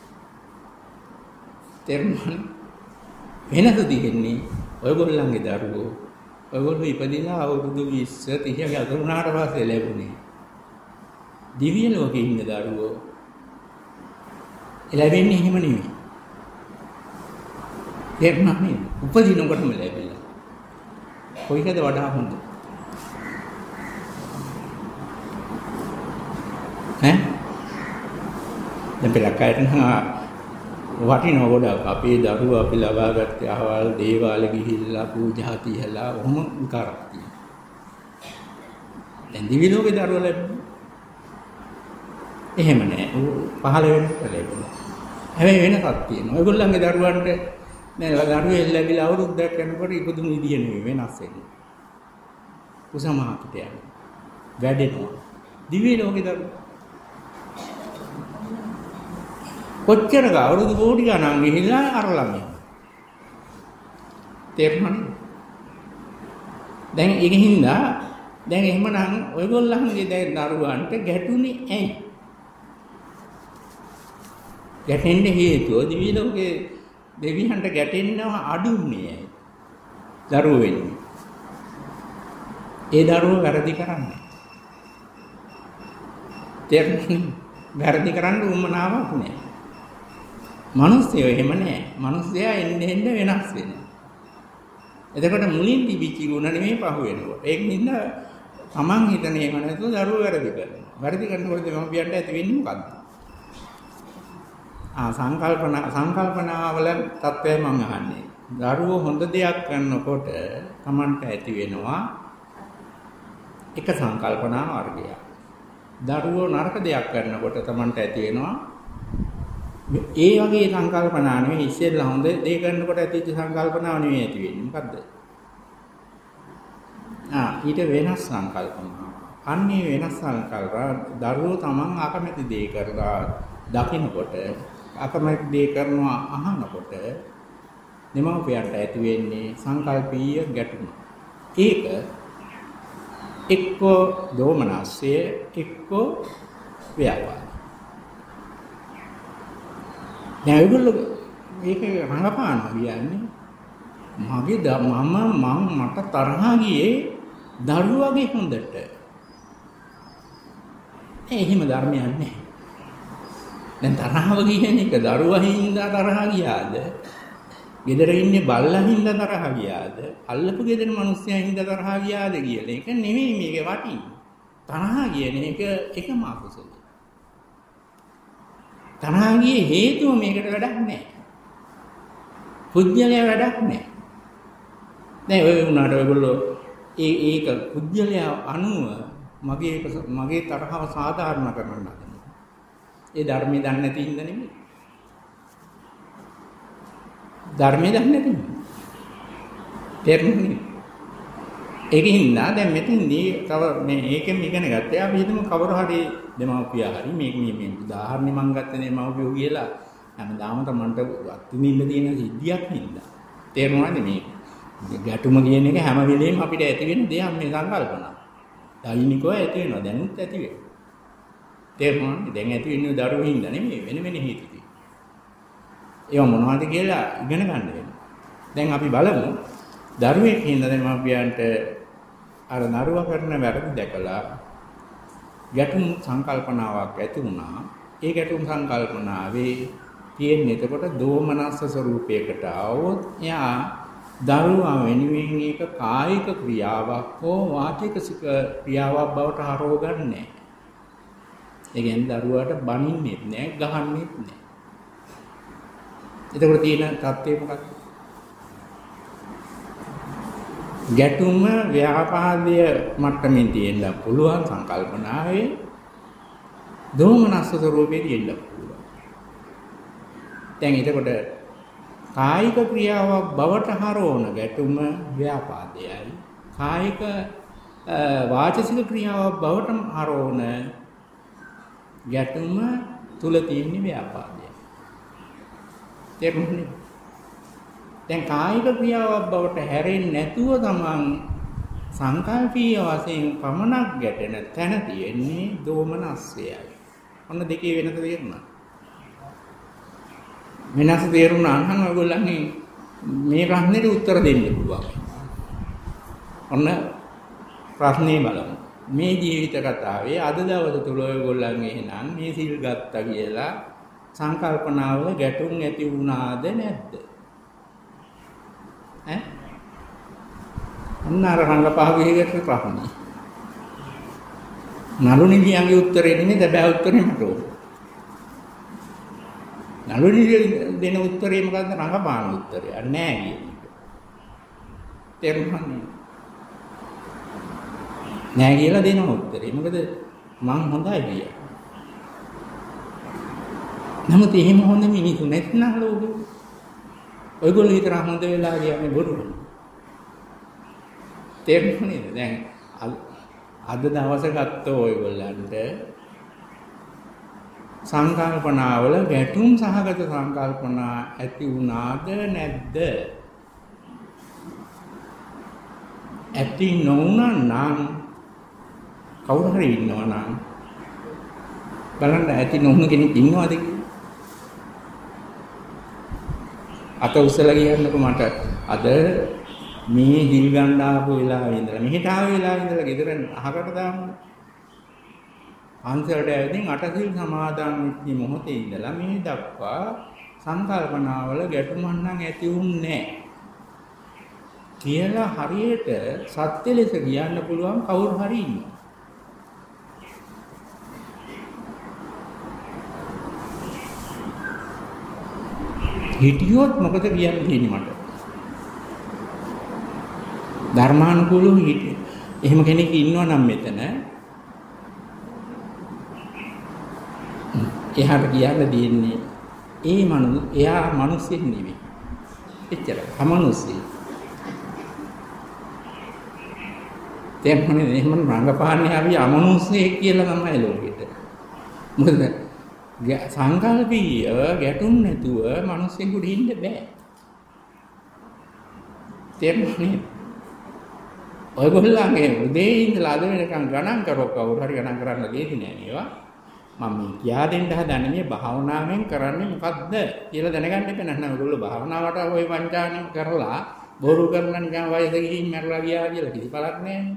තේරුණානේ? වෙනස තියෙන්නේ ඔයගොල්ලන්ගේ දරුවෝ ඔයගොල්ලෝ ඉපදිලා අවුරුදු විස්ස තිහ ගතරුණාට පස්සේ ලැබුණේ. දිවි ලෝකේ ඉන්න දරුවෝ ලැබෙන්නේ එහෙම නෙමෙයි. තේරුණානේ? උපදිනකොටම ලැබෙලා. කොයිකද වඩා හොඳ? ඈ? දැන් පෙරකයට නම් වටිනවා ගොඩක්. අපේ දරුවෝ අපි ලබාගත්තේ අහවල් දේවාලෙ ගිහිල්ලා පූජා තියලා ඔහොම කරක් තියෙනවා. දැන් දිවි ලෝකේ දරුවෝ ලැබෙන්නේ එහෙම නෑ. පහළ වෙනකොට ලැබෙනවා. හැබැයි වෙනසක් තියෙනවා. ඔයගොල්ලන්ගේ දරුවන්ට නෑ දරුවෙක් ලැබිලා අවුරුද්දක් යනකොට ඉපදුණු විදිය නෙවෙයි වෙනස් වෙන්නේ. කුසමාකට යනවා. වැඩෙනවා. දිව්‍ය ලෝකේ දරුවෝ කොච්චර අවුරුදු කෝටි ගණන් ගිහිල්ලා අර ළමයි. තේරුණානේ? දැන් ඒකින්ද දැන් එහෙමනම් ඔයගොල්ලන්ගේ දැන් දරුවන්ට ගැටුනේ ඇයි? ගැටෙන්න හේතුව දිවි ලෝකේ දෙවියන්ට ගැටෙන්නව අඩුන්නේ ඇයි? දරුවෝ වෙන්නේ. ඒ දරුවෝ වැරදි කරන්නේ. තේරුණානේ? වැරදි කරන්න උවමනාවක් නැහැ. මිනිස්සුયો එහෙම නැහැ. මිනිස්සයා එන්නේ එන්නේ වෙනස් වෙනවා. එතකොට මුලින් තිබිච්ච ගුණ නෙමෙයි පහු වෙනවා. ඒක නිසා තමන් හිතන එක නැතුව දරුවෝ වැරදි කරනවා. වැරදි කරනකොට දෙමව්පියන්ට ඇති වෙන්නේ මොකද්ද? ආ සංකල්පන සංකල්පනාවල තත්ත්වය මම අහන්නේ. දරුවෝ හොඳ දෙයක් කරනකොට තමන්ට ඇති වෙනවා එක සංකල්පනා වර්ගයක්. දරුවෝ නරක දෙයක් කරනකොට තමන්ට ඇති වෙනවා ඒ වගේ සංකල්පනා නෙවෙයි ඉස්සෙල්ලා හොඳ දේ කරනකොට ඇතිවෙච්ච සංකල්පනාව නෙවෙයි ඇති වෙන්නේ. මොකද්ද? ආ ඊට වෙනස් සංකල්පනා. අන්නේ වෙනස් සංකල්ප දරුවෝ තමන් අකමැති දේ කරලා දකින්නකොට අකමැති දේ කරනවා අහනකොට දෙමව්පියන්ට ඇති වෙන්නේ සංකල්පීය ගැටුම. ඒක එක්කෝ දෝමනස්ය එක්කෝ ව්‍යාපාර. දැන් ඒගොල්ලෝ මේක රඟපානවා කියන්නේ මගේ මම මම මට තරහා ගියේ දරුවගේ හොඳට. ඒ එහෙම ධර්මයක් නැහැ. දැන් තරහව කියන එක දරුවා හින්දා තරහා ගියාද? ගෙදර ඉන්නේ බල්ලා හින්දා තරහා ගියාද? අල්ලපු ගෙදර මිනිස්සයා හින්දා තරහා ගියාද කියලා ඒක නෙවෙයි මේකේ වටින්නේ. තරහා කියන එක එකම අකුසලයි. තරහා ගියේ හේතුව මේකට වැඩක් නැහැ. පුජ්‍යලයා වැඩක් නැහැ. දැන් ඔය උනාට ඔයගොල්ලෝ ඒ ඒක පුජ්‍යලයා අනුව මගේ මගේ තරහව සාධාරණ කරන්න හදනවා. ඒ ධර්මයේ දන්නේ නැති හින්දා නෙමෙයි. ධර්මයේ දන්නේ නැති. තේරුණේ? ඒකින්ද දැන් මෙතෙන්දී තව මේ ඒකෙන් ඉගෙන ගත්තා. අපි හිතමු කවුරු හරි දෙමව්පියා හරි මේ මේ මේ උදාහරණෙ මම ගත්තේ දෙමව්පියෝ කියලා හැමදාම තමන්ට අත්විඳින්න තියෙන සිද්ධියක් හින්දා. තේරුණාද මේ ගැටුම කියන එක හැම වෙලෙම අපිට ඇති වෙන දෙයක් මේ සංකල්පනා. දෛනිකව ඇති වෙනවා දැනුත් ඇති වෙනවා. තේරුණාද? දැන් ඇති වෙන්නේ දරුවෝ හින්දා නෙමෙයි වෙන වෙන හේතු තියෙනවා. ඒවා මොනවද කියලා ඉගෙන ගන්න වෙනවා. දැන් අපි බලමු දරුවෙක් හින්දා දෙමව්පියන්ට අර දරුවා කරන වැරදි දැකලා ගැටුම් සංකල්පනාවක් ඇති වුණා. ඒ ගැටුම් සංකල්පනාවේ තියෙන එතකොට දෝමනස්ස ස්වරූපයකට આવොත් එයා දරුවා වෙනුවෙන් ඒක කායික ක්‍රියාවක් හෝ වාචික ක්‍රියාවක් බවට හරවගන්නේ නැහැ. ඒ කියන්නේ දරුවාට බනින්නෙත් නැහැ, ගහන්නෙත් නැහැ. එතකොට තියෙන தත්ත්වය මොකක්ද? ගැටුම ව්‍යාපාදය මට්ටමින් තියෙන්න පුළුවන් සංකල්පනාවේ දෝමනස්ස ස්වරූපේ තියෙන්න පුළුවන්. දැන් එතකොට කායික ක්‍රියාවක් බවට හරවන ගැටුම ව්‍යාපාදයයි. කායික වාචසික ක්‍රියාවක් බවට හරවන ගැටුම තුල තියෙන ව්‍යාපාදය. තේරුණාද? දැන් කායික ක්‍රියාවක් බවට හැරෙන්නේ නැතුව තමන් සංකල්පීය වශයෙන් පමණක් ගැටෙන තැන තියෙන්නේ දෝමනස්සයයි. ඔන්න දෙකේ වෙනස තේරුණා. වෙනස තේරුණා නම් ඔයගොල්ලන්ගේ මේ ප්‍රශ්නෙට උත්තර දෙන්න පුළුවන්. ඔන්න ප්‍රශ්නේ බලමු. මේ ජීවිත කතාවේ අද දවස තුල ඔයගොල්ලන්ගේ එහෙනම් මේ සිල් ගත්තා කියලා සංකල්පනාවල ගැටුම් ඇති වුණාද නැද්ද? ඈ? ඔන්න අර රංගපහුවේකට ප්‍රශ්නේ. නළු නිලියන්ගේ උත්තරේ නෙමෙයි දැබෑ උත්තරේ මට ඕන. නළු නිලිය දෙන උත්තරේ මොකද්ද? රංගපාන උත්තරය. නෑ කියන එක. තේරුණාද? නෑ කියලා දෙන උත්තරේ. මොකද මං හොඳයි කියලා. නමුත් එහෙම හොඳ මිනිස්සු නැත්නම් ලෝකෙ. ඔයගොල්ලෝ විතර හොඳ වෙලා කියන්නේ බොරුනේ. තේරුණාද? දැන් අද දවසේ ගත්තෝ ඔයගොල්ලන්ට සංකල්පනාවල ගැටුම් සහගත සංකල්පනා ඇති වුණාද නැද්ද? ඇති නොවුණා නම් කවුරු හරි ඉන්නවා නම් බලන්න ඇති නොවුණු කෙනෙක් ඉන්නවද කියලා. අත උසලා කියන්නකො මට අද මේ හිල් ගන්න ආපු වෙලාවේ ඉඳලා මෙහෙට ආව වෙලාවේ ඉඳලා ගෙදර අහකට දාන්න. අන්තිමට ඇවිදින් අටසිල් සමාදන් වෙච්ච මොහොතේ ඉඳලා මේ දක්වා සංකල්පනාවල ගැටුමක් නම් ඇති වුන්නේ නැහැ. කියලා හරියට සත්‍ය ලෙස කියන්න පුළුවන් කවුරු හරි ඉන්නවා. හිටියොත් මොකද කියන්න තියෙන්නේ මට? ධර්මානුකූලව හිටිය. එහෙම කෙනෙක් ඉන්නවා නම් මෙතන එයාට කියන්න දෙන්නේ ඒ මනු එයා මිනිස්සෙක් නෙවෙයි. එච්චරයි. අමනුස්සයෙක්. තේරුණාද? එහෙම රංගපාන්නේ අපි අමනුස්සයෙක් කියලා තමයි ලෝකෙට. මොකද සංකල්පීය ගැටුම් නැතුව මිනිස්සුන්ට ඉන්න බෑ. තේරුණාද? ඔයගොල්ලන්ගේ උදේ ඉඳලා අද වෙනකන් ගණන් කරව කවුරු හරි ගණන් කරන්න දෙන්නේ නෑ මේවා. මම මේ කියා දෙන්න හදන්නේ මේ භාවනාවෙන් කරන්නේ මොකද්ද කියලා දැනගන්න එපා. නැත්නම් ඔයගොල්ලෝ භාවනාවට ওই වංචාවෙන් කරලා බොරු කරලා නිකන් වයස ගිහින් මැරලා ගියා කියලා කිසි පළක් නෑනේ.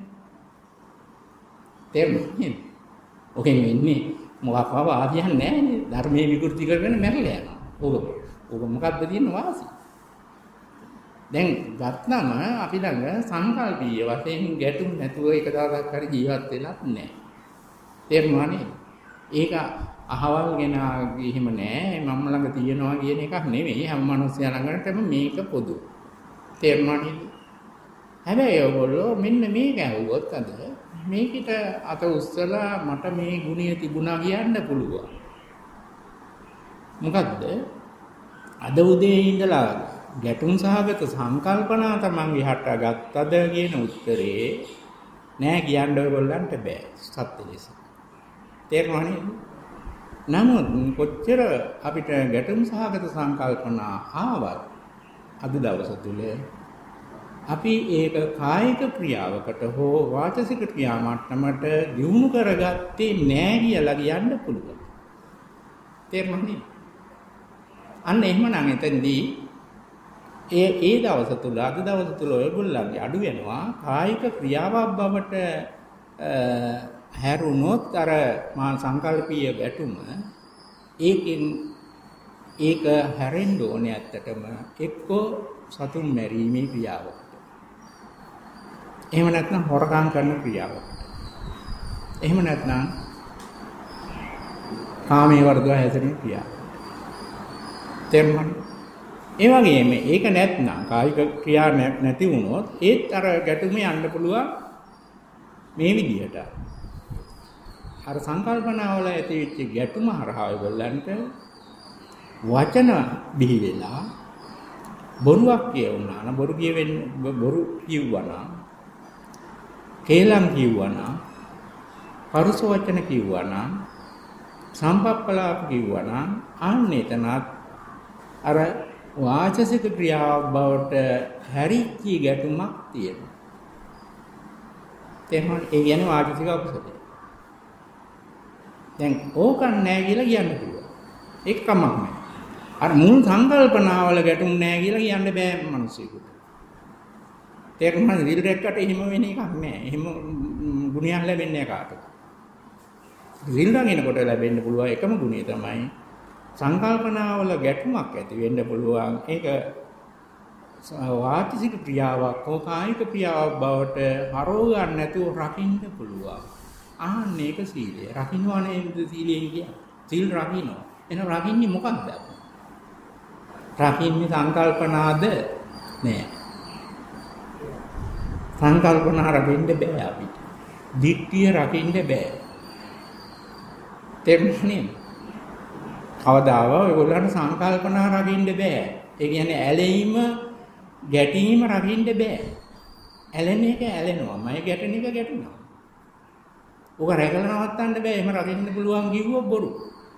තේරුණාද? ඔකෙන් වෙන්නේ මොකක්ව ආදියන් නෑනේ. ධර්මයේ විකෘති කරගෙන මැරලා යනවා. ඕක ඕක මොකද්ද තියෙන වාසි? දැන් ගත්නම අපි ළඟ සංකල්පීය වශයෙන් ගැටුම් නැතුව එක දවසක් හරි ජීවත් වෙලත් නෑ. තේරුණානේ? ඒක අහවල් ගෙන එහෙම නෑ. මම ළඟ තියනවා කියන එකක් නෙමෙයි. හැම මිනිස්සයා ළඟටම මේක පොදු. තේරුණානේ? හැබැයි ඔයගොල්ලෝ මෙන්න මේක ඇහුවොත් අද මේකට අත උස්සලා මට මේ ගුණය තිබුණා කියන්න පුළුවන්. මොකද්ද? අද උදේ ඉඳලා ගැටුම් සහගත සංකල්පනා තමන්ගේ හට ගත්තද කියන උත්තරේ නෑ කියන්න ඔයගොල්ලන්ට බෑ. සත්‍ය ලෙස. තේරුණානේ? නමුත් කොච්චර අපිට ගැටුම් සහගත සංකල්පනා ආවත් අද දවස තුල අපි ඒක කායික ක්‍රියාවකට හෝ වාචසික ක්‍රියා මට්ටමට දියුණු කරගත්තේ නෑ කියලා කියන්න පුළුවන්. තේරුණානේ? අන්න එහෙමනම් එතෙන්දී ඒ ඒ දවස තුල අද දවස තුල ඔයගොල්ලන්ගේ අඩු වෙනවා කායික ක්‍රියාවක් බවට හැරුණොත් අර මා සංකල්පීය ගැටුම ඒකෙන් ඒක හැරෙන්න ඕනේ ඇත්තටම එක්කෝ සතුන් මැරීමේ ක්‍රියාවකට. එහෙම නැත්නම් හොරකම් කරන ක්‍රියාවකට. එහෙම නැත්නම් කාමයේ වර්ධව හැසිරෙන ක්‍රියාව. තේරුණාද? ඒ වගේම ඒක නැත්නම් කායික ක්‍රියා නැති වුණොත් ඒත් අර ගැටුමේ යන්න පුළුවන් මේ විදිහට. අර සංකල්පනාවල ඇතිවෙච්ච ගැටුම හරහා ඒගොල්ලන්ට වචන බිහි වෙලා බොරුවක් කියවුණා නම් බොරු කියවෙන්න බොරු කිව්වනම් කේලම් කිව්වනම් පරුස වචන කිව්වනම් සම්පප්පලාප කිව්වනම් ආන්නේ තනත් අර වාචසික ක්‍රියාවක් බවට හැරිච්ච ගැටුමක් තියෙනවා. එහෙනම් ඒ කියන්නේ වාචසික අකුසලයි. දැන් ඕකක් නැහැ කියලා කියන්න පුළුවන්. ඒක කමක් නැහැ. අර මුල් සංකල්පනාවල ගැටුම් නැහැ කියලා කියන්න බෑ මිනිස්සුන්ට. ඒක මම රිල් රෙක්කට එහෙම වෙන එකක් නැහැ. එහෙම ගුණයක් ලැබෙන්නේ නැහැ කාටවත්. රිල් රංගනකොට ලැබෙන්න පුළුවන් එකම ගුණය තමයි සංකල්පනාවල ගැටුමක් ඇති වෙන්න පුළුවන්. ඒක වාචික ක්‍රියාවක් හෝ කායික ක්‍රියාවක් බවට හරව ගන්න නැතුව රකින්න පුළුවන්. ආන්න ඒක සීලය. රකින්නවා නේද සීලය කියන්නේ? සීල් රකින්නවා. එහෙනම් රකින්නේ මොකක්ද? රකින්නේ සංකල්පනාද? නෑ. සංකල්පනා රකින්න බෑ අපිට. දිට්ඨිය රකින්න බෑ. තේරුණේ? කවදාව ඔයගොල්ලන්ට සංකල්පනා රකින්න බෑ. ඒ කියන්නේ ඇලෙීම, ගැටීම රකින්න බෑ. ඇලෙන එක ඇලෙනවා, මම ගැටෙන එක ගැටෙනවා. ඔක රැකලා නවත්තන්න බෑ. එහෙම රකින්න පුළුවන් කිව්වොත් බොරු.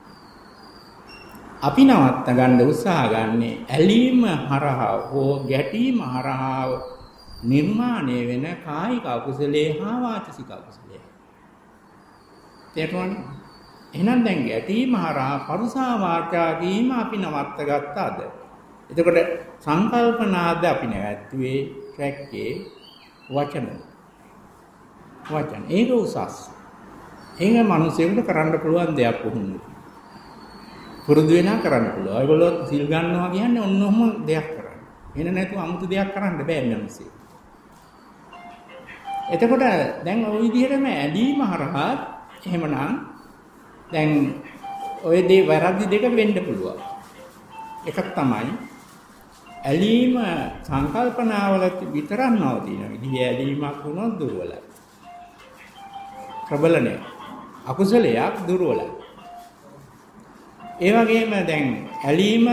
අපි නවත්ත ගන්න උත්සාහ ගන්නේ ඇලීම හරහා හෝ ගැටීම හරහා නිර්මාණය වෙන කායික අකුසලයේ හා වාචික අකුසලයේ. තේරුණාද? එහෙනම් දැන් ගැටීම හරහා පරුසා වාචා කීම අපි නවත්ත ගත්තාද? එතකොට සංකල්පනාද අපි නැවැත්තුවේ රැක්කේ වචන. වචන ඒක උසස්. ඒක මිනිසෙකුට කරන්න පුළුවන් දෙයක් වුණු. පුරුදු වෙනා කරන්න පුළුවන්. ඒගොල්ලෝ සිල් ගන්නවා කියන්නේ ඔන්න ඔහම දෙයක් කරන්න. එන නැතුව 아무තු දෙයක් කරන්න බෑ මිනිස්සු. එතකොට දැන් ওই විදිහටම ඇලීම හරහා එහෙමනම් දැන් ওই දේ වැරදි දෙක වෙන්න පුළුවන්. එකක් තමයි ඇලීම සංකල්පනාවල විතරක් නවතින විදිහ ඇලීමක් වුණොත් දුර්වලයි. ප්‍රබල නෑ. අකුසලයක් දුර්වලයි. ඒ වගේම දැන් ඇලීම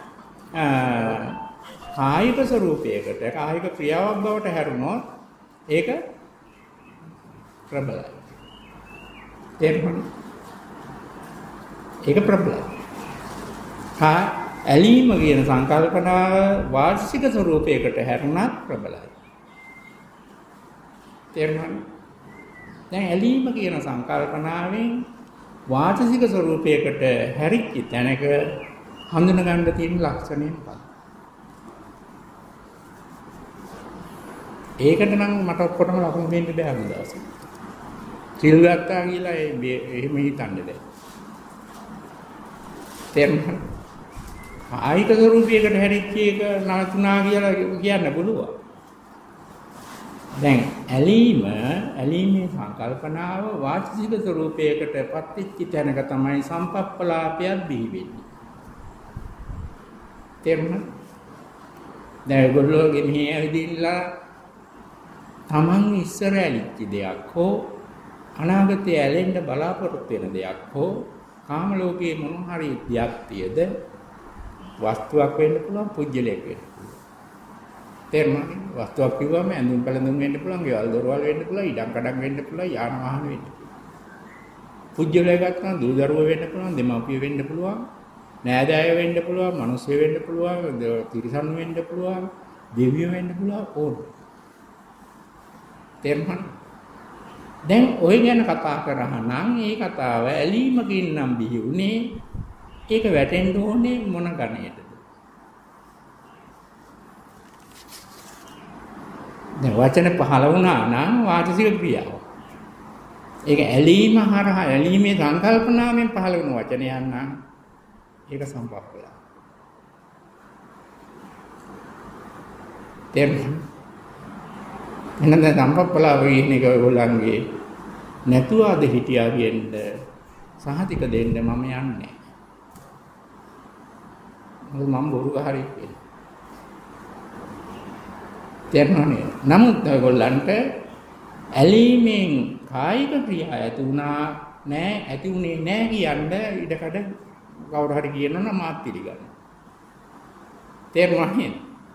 කායික ස්වરૂපයකට කායික ක්‍රියාවක් බවට හැරුණොත් ඒක ප්‍රබලයි. තේරුණාද? ඒක ප්‍රබලයි. හා ඇලීම කියන සංකල්පනාව වාචික ස්වરૂපයකට හැරුණත් ප්‍රබලයි. තේරුණාද? දැන් ඇලීම කියන සංකල්පනාවෙන් වාචික ස්වરૂපයකට හැරිච්ච තැනක හඳුන ගන්න තියෙන ලක්ෂණය මොකක්ද? ඒකට නම් මට ඔක්කොටම ලකුණු දෙන්න බෑ අද දවසේ. සිල් ගත්තා කියලා එහෙම හිතන්න බෑ. තේරුණාද? ආයික ස්වરૂපයකට හැරිච්ච එක නවතුනා කියලා කියන්න පුළුවන්. දැන් ඇලීම ඇලීමේ සංකල්පනාව වාචික ස්වરૂපයකට පත්වෙච්ච තැනක තමයි සම්පප්පලාපයක් බිහි වෙන්නේ. තේරුණාද? දැන් ඒගොල්ලෝගේ මෙහි ඇවිදින්නලා තමන් ඉස්සර ඇලිච්ච දෙයක් හෝ අනාගතයේ ඇලෙන්න බලාපොරොත්තු වෙන දෙයක් හෝ කාම ලෝකයේ මොන හරි දෙයක් තියද වස්තුවක් වෙන්න පුළුවන්, පුජ්‍යලයක් වෙන්න පුළුවන්. තේරුණාද? වස්තුවක් කිව්වම ඇඳුම් පැළඳුම් වෙන්න පුළුවන්, ගෙවල් දොරවල් වෙන්න පුළුවන්, ඉඩම් කඩම් වෙන්න පුළුවන්, යාන වාහන වෙන්න පුළුවන්. පුජ්‍යලයක් ගත්තා දූ දරුවෝ වෙන්න පුළුවන්, දෙමාපිය වෙන්න පුළුවන්, නෑදෑයෝ වෙන්න පුළුවන්, මිනිස්සු වෙන්න පුළුවන්, තිරිසන් වෙන්න පුළුවන්, දෙවියෝ වෙන්න පුළුවන් ඕන. තේරුණාද? දැන් ඔය ගැන කතා කරා නම් ඒ කතාව ඇලීමකින් නම් බිහි උනේ. ඒක වැටෙන්න ඕනේ මොන ගණයටද? දැන් වචන පහළ වුණා නම් වාචික ක්‍රියාව. ඒක ඇලීම හරහා ඇලීමේ සංකල්පනාවෙන් පහළ වුණු වචනයක් නම් ඒක සම්පප්පලා. තේරුණාද? එහෙනම් දැන් සම්පප්පලා වෙන්නේ එක ඔයගොල්ලන්ගේ නැතුවද හිටියා කියන සහතික දෙන්න මම යන්නේ. මොකද මම බොරු ගහරි කියන්නේ. තේරුණානේ? නමුත් ඔයගොල්ලන්ට ඇලීමෙන් කායික ක්‍රියා ඇති වුණා නෑ ඇති උනේ නෑ කියන්න ඉඩකඩ කවුරු හරි කියනවනම් මාත් පිළිගන්න. තේරුණානේ?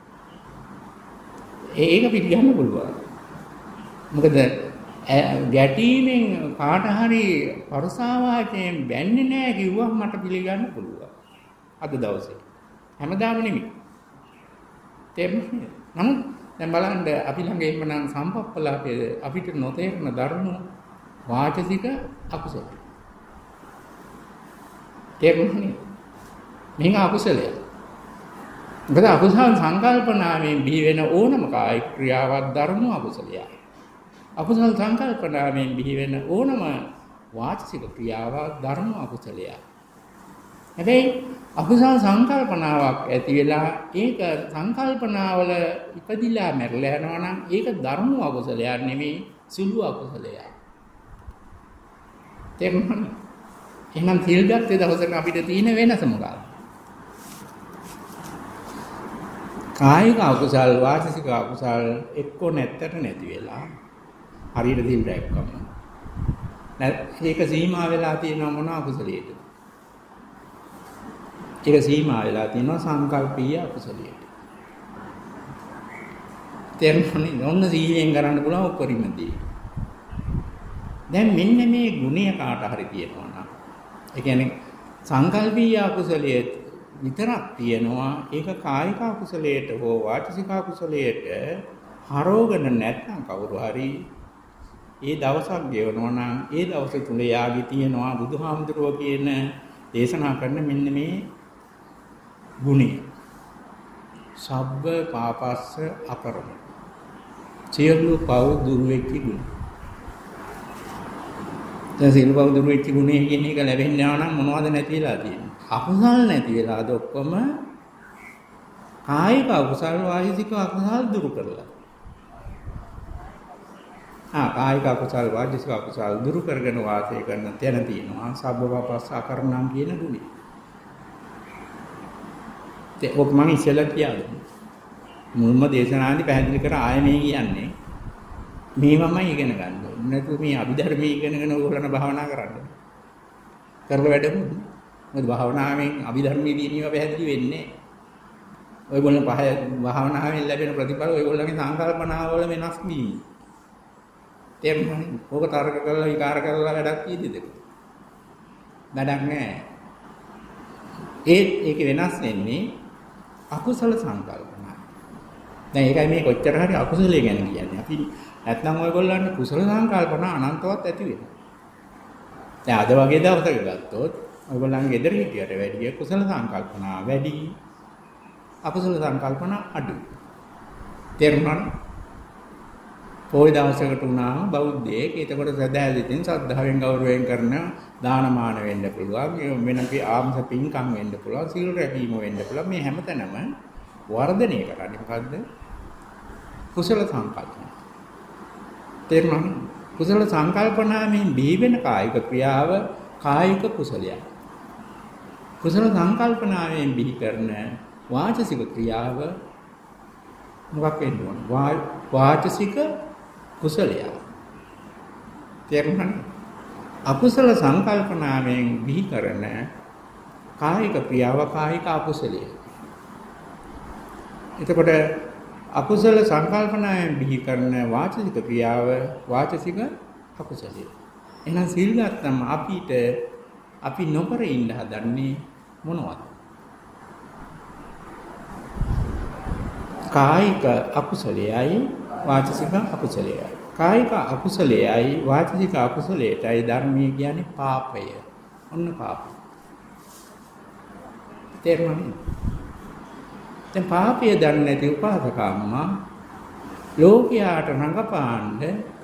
ඒක පිළිගන්න පුළුවන්. මොකද ගැටීමෙන් කාට හරි පරසාවාචයෙන් බැන්නේ නෑ කිව්වම මට පිළිගන්න පුළුවන්. අද දවසේ. හැමදාම නෙමෙයි. තේරුණානේ? නමුත් දැන් බලන්න අපි ළඟ එන්නනම් සම්පප්පලාපයේ අපිට නොතේරෙන ධර්ම වාචසික අකුසල. තේරුණානේ? මේක අකුසලයක්. මොකද අකුසල සංකල්පනාවෙන් බිහි වෙන ඕනම කායික ක්‍රියාවක් ධර්ම අකුසලයක්. අකුසල සංකල්පනාවෙන් බිහි වෙන ඕනම වාචසික ක්‍රියාවක් ධර්ම අකුසලයක්. හැබැයි අකුසල සංකල්පනාවක් ඇති වෙලා ඒක සංකල්පනාවල ඉපදිලා මැරලා යනවා නම් ඒක ධර්ම අකුසලයක් නෙමෙයි සුළු අකුසලයක්. තේරුණාද? එහෙනම් සිල් ගත්තේ දවසක අපිට තියෙන වෙනස මොකක්ද? කායික අකුසල් වාචික අකුසල් එක්කෝ නැත්තට නැති වෙලා හරියට සිල් රැක්කම. ඒක සීමා වෙලා තියෙන මොන අකුසලයේද? ඒක සීමා වෙලා තියෙනවා සංකල්පීය අකුසලයට. තේරුණානේ? ඔන්න සීලෙන් කරන්න පුළුවන් උපරිම දේ. දැන් මෙන්න මේ ගුණය කාට හරි තියෙනවා නම් ඒ කියන්නේ සංකල්පීය අකුසලයේ විතරක් තියෙනවා ඒක කායික අකුසලයට හෝ වාචික අකුසලයට හරවගෙන නැත්නම් කවුරු හරි ඒ දවසක් ගෙවනවා නම් ඒ දවස තුල යාගේ තියෙනවා බුදුහාමුදුරුවෝ කියන දේශනා කරන මෙන්න මේ ගුණය. සබ්බ පාපස්ස අපරම. සියලු පව් දුරු වෙච්ච ගුණ. දැන් සියලු පව් දුරු වෙච්ච ගුණය කියන එක ලැබෙන්න යනවා නම් මොනවද නැති වෙලා තියෙන්නේ? අකුසල් නැති වෙලාද ඔක්කොම කායික අකුසල් වාචික අකුසල් දුරු කරලා. ආ කායික අකුසල් වාචික අකුසල් දුරු කරගෙන වාසය කරන තැන තියෙනවා සබ්බ පාපස්ස අපරණම් කියන ගුණය. ඔක මම ඉස්සෙල්ලා කියාද මුල්ම දේශනාදී පැහැදිලි කර ආයෙ මේ කියන්නේ මේවමයි ඉගෙන ගන්න ඕනේ. නැතු මේ අභිධර්මයේ ඉගෙනගෙන ඕගොල්ලන් භාවනා කරන්න. කරලා වැඩමු. මොකද භාවනාවෙන් අභිධර්මයේ දිනීම පැහැදිලි වෙන්නේ. ඔයගොල්ලන් පහ භාවනාවෙන් ලැබෙන ප්‍රතිඵල ඔයගොල්ලන්ගේ සංකල්පනාව වල වෙනස් වීම. තේරුණානේ? ඕක තර්ක කරලා විකාර කරලා වැඩක් තියෙද්දිද? වැඩක් නැහැ. ඒ ඒක වෙනස් වෙන්නේ අකුසල සංකල්පනා. දැන් ඒකයි මේ කොච්චර හරි අකුසලයේ ගැන කියන්නේ. අපි නැත්නම් ඔයගොල්ලන්ට කුසල සංකල්පනා අනන්තවත් ඇති වෙනවා. දැන් අද වගේ දවසක ගත්තොත් ඔයගොල්ලන්ගේ ගෙදර හිටියට වැඩිය කුසල සංකල්පනා වැඩි අකුසල සංකල්පනා අඩු. තේරුණාද? පොයි දවසකට උනා බෞද්ධයෙක් එතකොට සදාසිතින් සද්ධාවෙන් ගෞරවයෙන් කරන දානමාන වෙන්න පුළුවන් වෙන පි ආම්ස පින්කම් වෙන්න පුළුවන් සීල රැකීම වෙන්න පුළුවන් මේ හැමතැනම වර්ධනය කරන්නේ මොකද්ද? කුසල සංකල්පන. තේරුණාද? කුසල සංකල්පනාවෙන් බිහි වෙන කායික ක්‍රියාව කායික කුසලයක්. කුසල සංකල්පනාවෙන් බිහි කරන වාචසික ක්‍රියාව මොකක් වෙන්න ඕන? වාචසික කුසලයක්. තේරුණාද? අකුසල සංකල්පනාවෙන් බිහි කරන කායික ක්‍රියාව කායික අකුසලය. එතකොට අකුසල සංකල්පනාවෙන් බිහි කරන වාචසික ක්‍රියාව වාචසික අකුසලය. එහෙනම් සීල් ගත්තම අපිට අපි නොකර ඉන්න හදන්නේ මොනවද? කායික අකුසලයයි වාචසික අකුසලයයි. කායික අකුසලයයි වාචික අකුසලයටයි ධර්මයේ කියන්නේ පාපය. ඔන්න පාපය. තේරුණාද? දැන් පාපය දන්නේ නැති උපාසකම්මා ලෝකයාට රඟපාන්න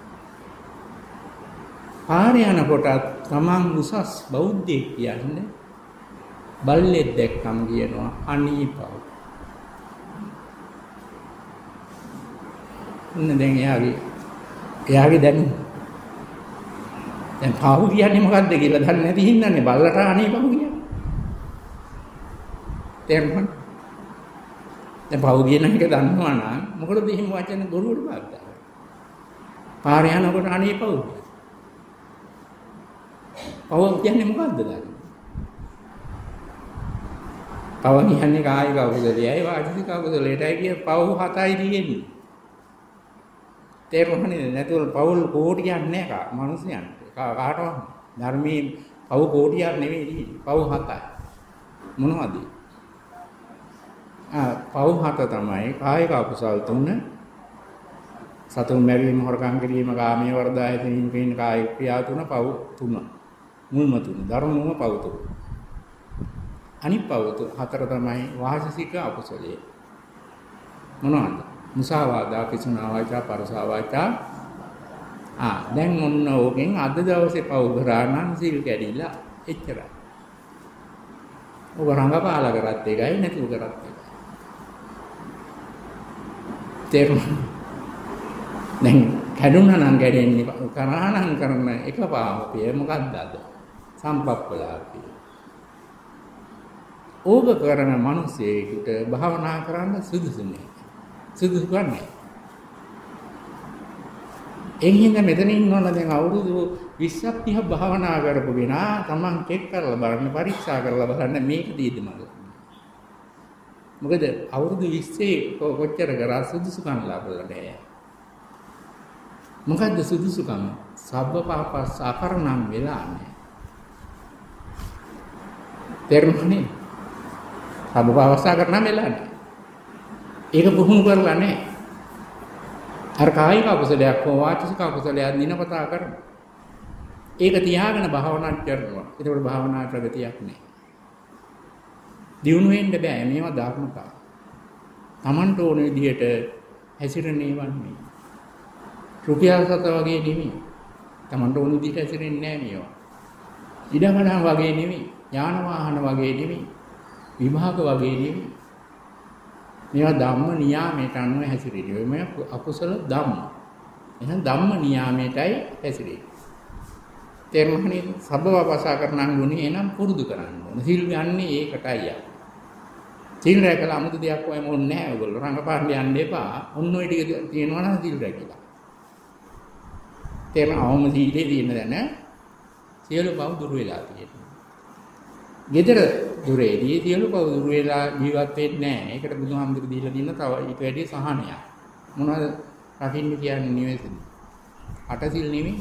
පාරේ යනකොට තමන් උසස් බෞද්ධයෙක් කියන්නේ බල්ලෙක් දැක්කම කියනවා අනීපව. ඔන්න දැන් එයාගේ එයාගේ දැනුම. දැන් පාවු කියන්නේ මොකද්ද කියලා දන්නේ නැති හින්දානේ බල්ලට අනේ පාවු කියන්නේ. තේරුණාද? දැන් පව් කියන එක දන්නවා නම් මොකටද එහෙම වචන බොරුවට පාවිච්චි කරන්නේ? පාරේ යනකොට අනේ පව්. පව් කියන්නේ මොකද්ද දන්නේ? පව කියන්නේ කායික අකුසලයයි වාචික අකුසලයටයි කිය පව හතයි තියෙන්නේ. තේරුණානේ නැතුව පවල් කෝටියක් නෑ කා මිනිස්යන්ට. කාටවත් ධර්මයේ පව කෝටියක් නෙවෙයි තියෙන්නේ. පව හතයි. මොනවද? ආ පව හත තමයි කායික අකුසල් තුන. සතුන් මැරීම, හොරකම් කිරීම, කාමයේ වර්ධාය තීන් පින් කායික ක්‍රියා තුන පව තුන. මුල්ම තුන. ධර්මමුම පව තුන. අනිත් පවතු හතර තමයි වාචික අකුසලයේ. මොනවාද? මුසාවාදා, පිසුනා වාචා, පරසා වාචා. ආ දැන් ඔන්න ඕකෙන් අද දවසේ පව කරා නම් සිල් කැඩිලා එච්චරයි. ඔබ රංගපාලා කරත් එකයි නැතුව කරත් එකයි. තේරුණා? දැන් කැඩුනා නම් කැඩෙන්නේ කරා නම් කරන එක පාපය මොකක්ද අද? සම්පප්පලාපය. ඕක කරන මිනිසෙකුට භාවනා කරන්න සුදුසු නෑ. සුදුසු ගන්නෑ. එංගින්ද මෙතන ඉන්නවනේ දැන් අවුරුදු විස්සක් තිහක් භාවනා කරපු කෙනා තමන් චෙක් කරලා බලන්න, පරීක්ෂා කරලා බලන්න මේක දීද මග. මොකද අවුරුදු විස්සේ කොච්චර කරා සුදුසුකම් ලැබලා නැහැ. මොකද්ද සුදුසුකම? සබ්බ පාපස් අකරණම් වෙලා නැහැ. තේරුණානේ? සබ්බ අවස්ථා කරනා මෙලන්නේ. ඒක පුහුණු කරලා නැහැ. අර කායික අකුසලයක් හෝ වාචික අකුසලයක් දිනපතා කරන. ඒක තියාගෙන භාවනා කරනවා. ඒකට භාවනා ප්‍රගතියක් නැහැ. දියුණු වෙන්න බෑ මේවා ධර්මතා. Tamanට ඕන විදිහට හැසිරෙන්නේ වන්නේ. රුපියල් සත වගේ නෙමෙයි. Tamanට ඕන විදිහට හැසිරෙන්නේ නැහැ මේවා. ඉඩකඩම් වගේ නෙමෙයි. යාන වාහන වගේ නෙමෙයි. විභාග වගේ නෙමෙයි. මේවා ධම්ම නියාමයට අනුව හැසිරෙන්නේ. මේ අකුසල ධම්ම. එහෙනම් ධම්ම නියාමයටයි හැසිරෙන්නේ. තේරුණානේ? සබ්බවපසා කරන ගුණේ එනම් පුරුදු කරන්න ඕන. සිල් යන්නේ ඒකටයි. සිල් රැකලා 아무තු දෙයක් ඔයම ඕනේ නැහැ ඔයගොල්ලෝ. රංගපාන්න යන්න එපා. ඔන්න ඔය ටික තියෙනවා නම් සිල් රැකිලා. තේරුණාවම සීලේ තියෙන දැන සියලු පව් දුර වෙලා තියෙනවා. gedara දුරේදී සියලු පව් දුර වෙලා ජීවත් වෙන්නේ නැහැ. ඒකට බුදුහාමුදුරු දීලා දින තව ඊට වැඩි සහනයක්. මොනවද රකින්න කියන්නේ නිවෙසදී? අටසිල් නෙමෙයි.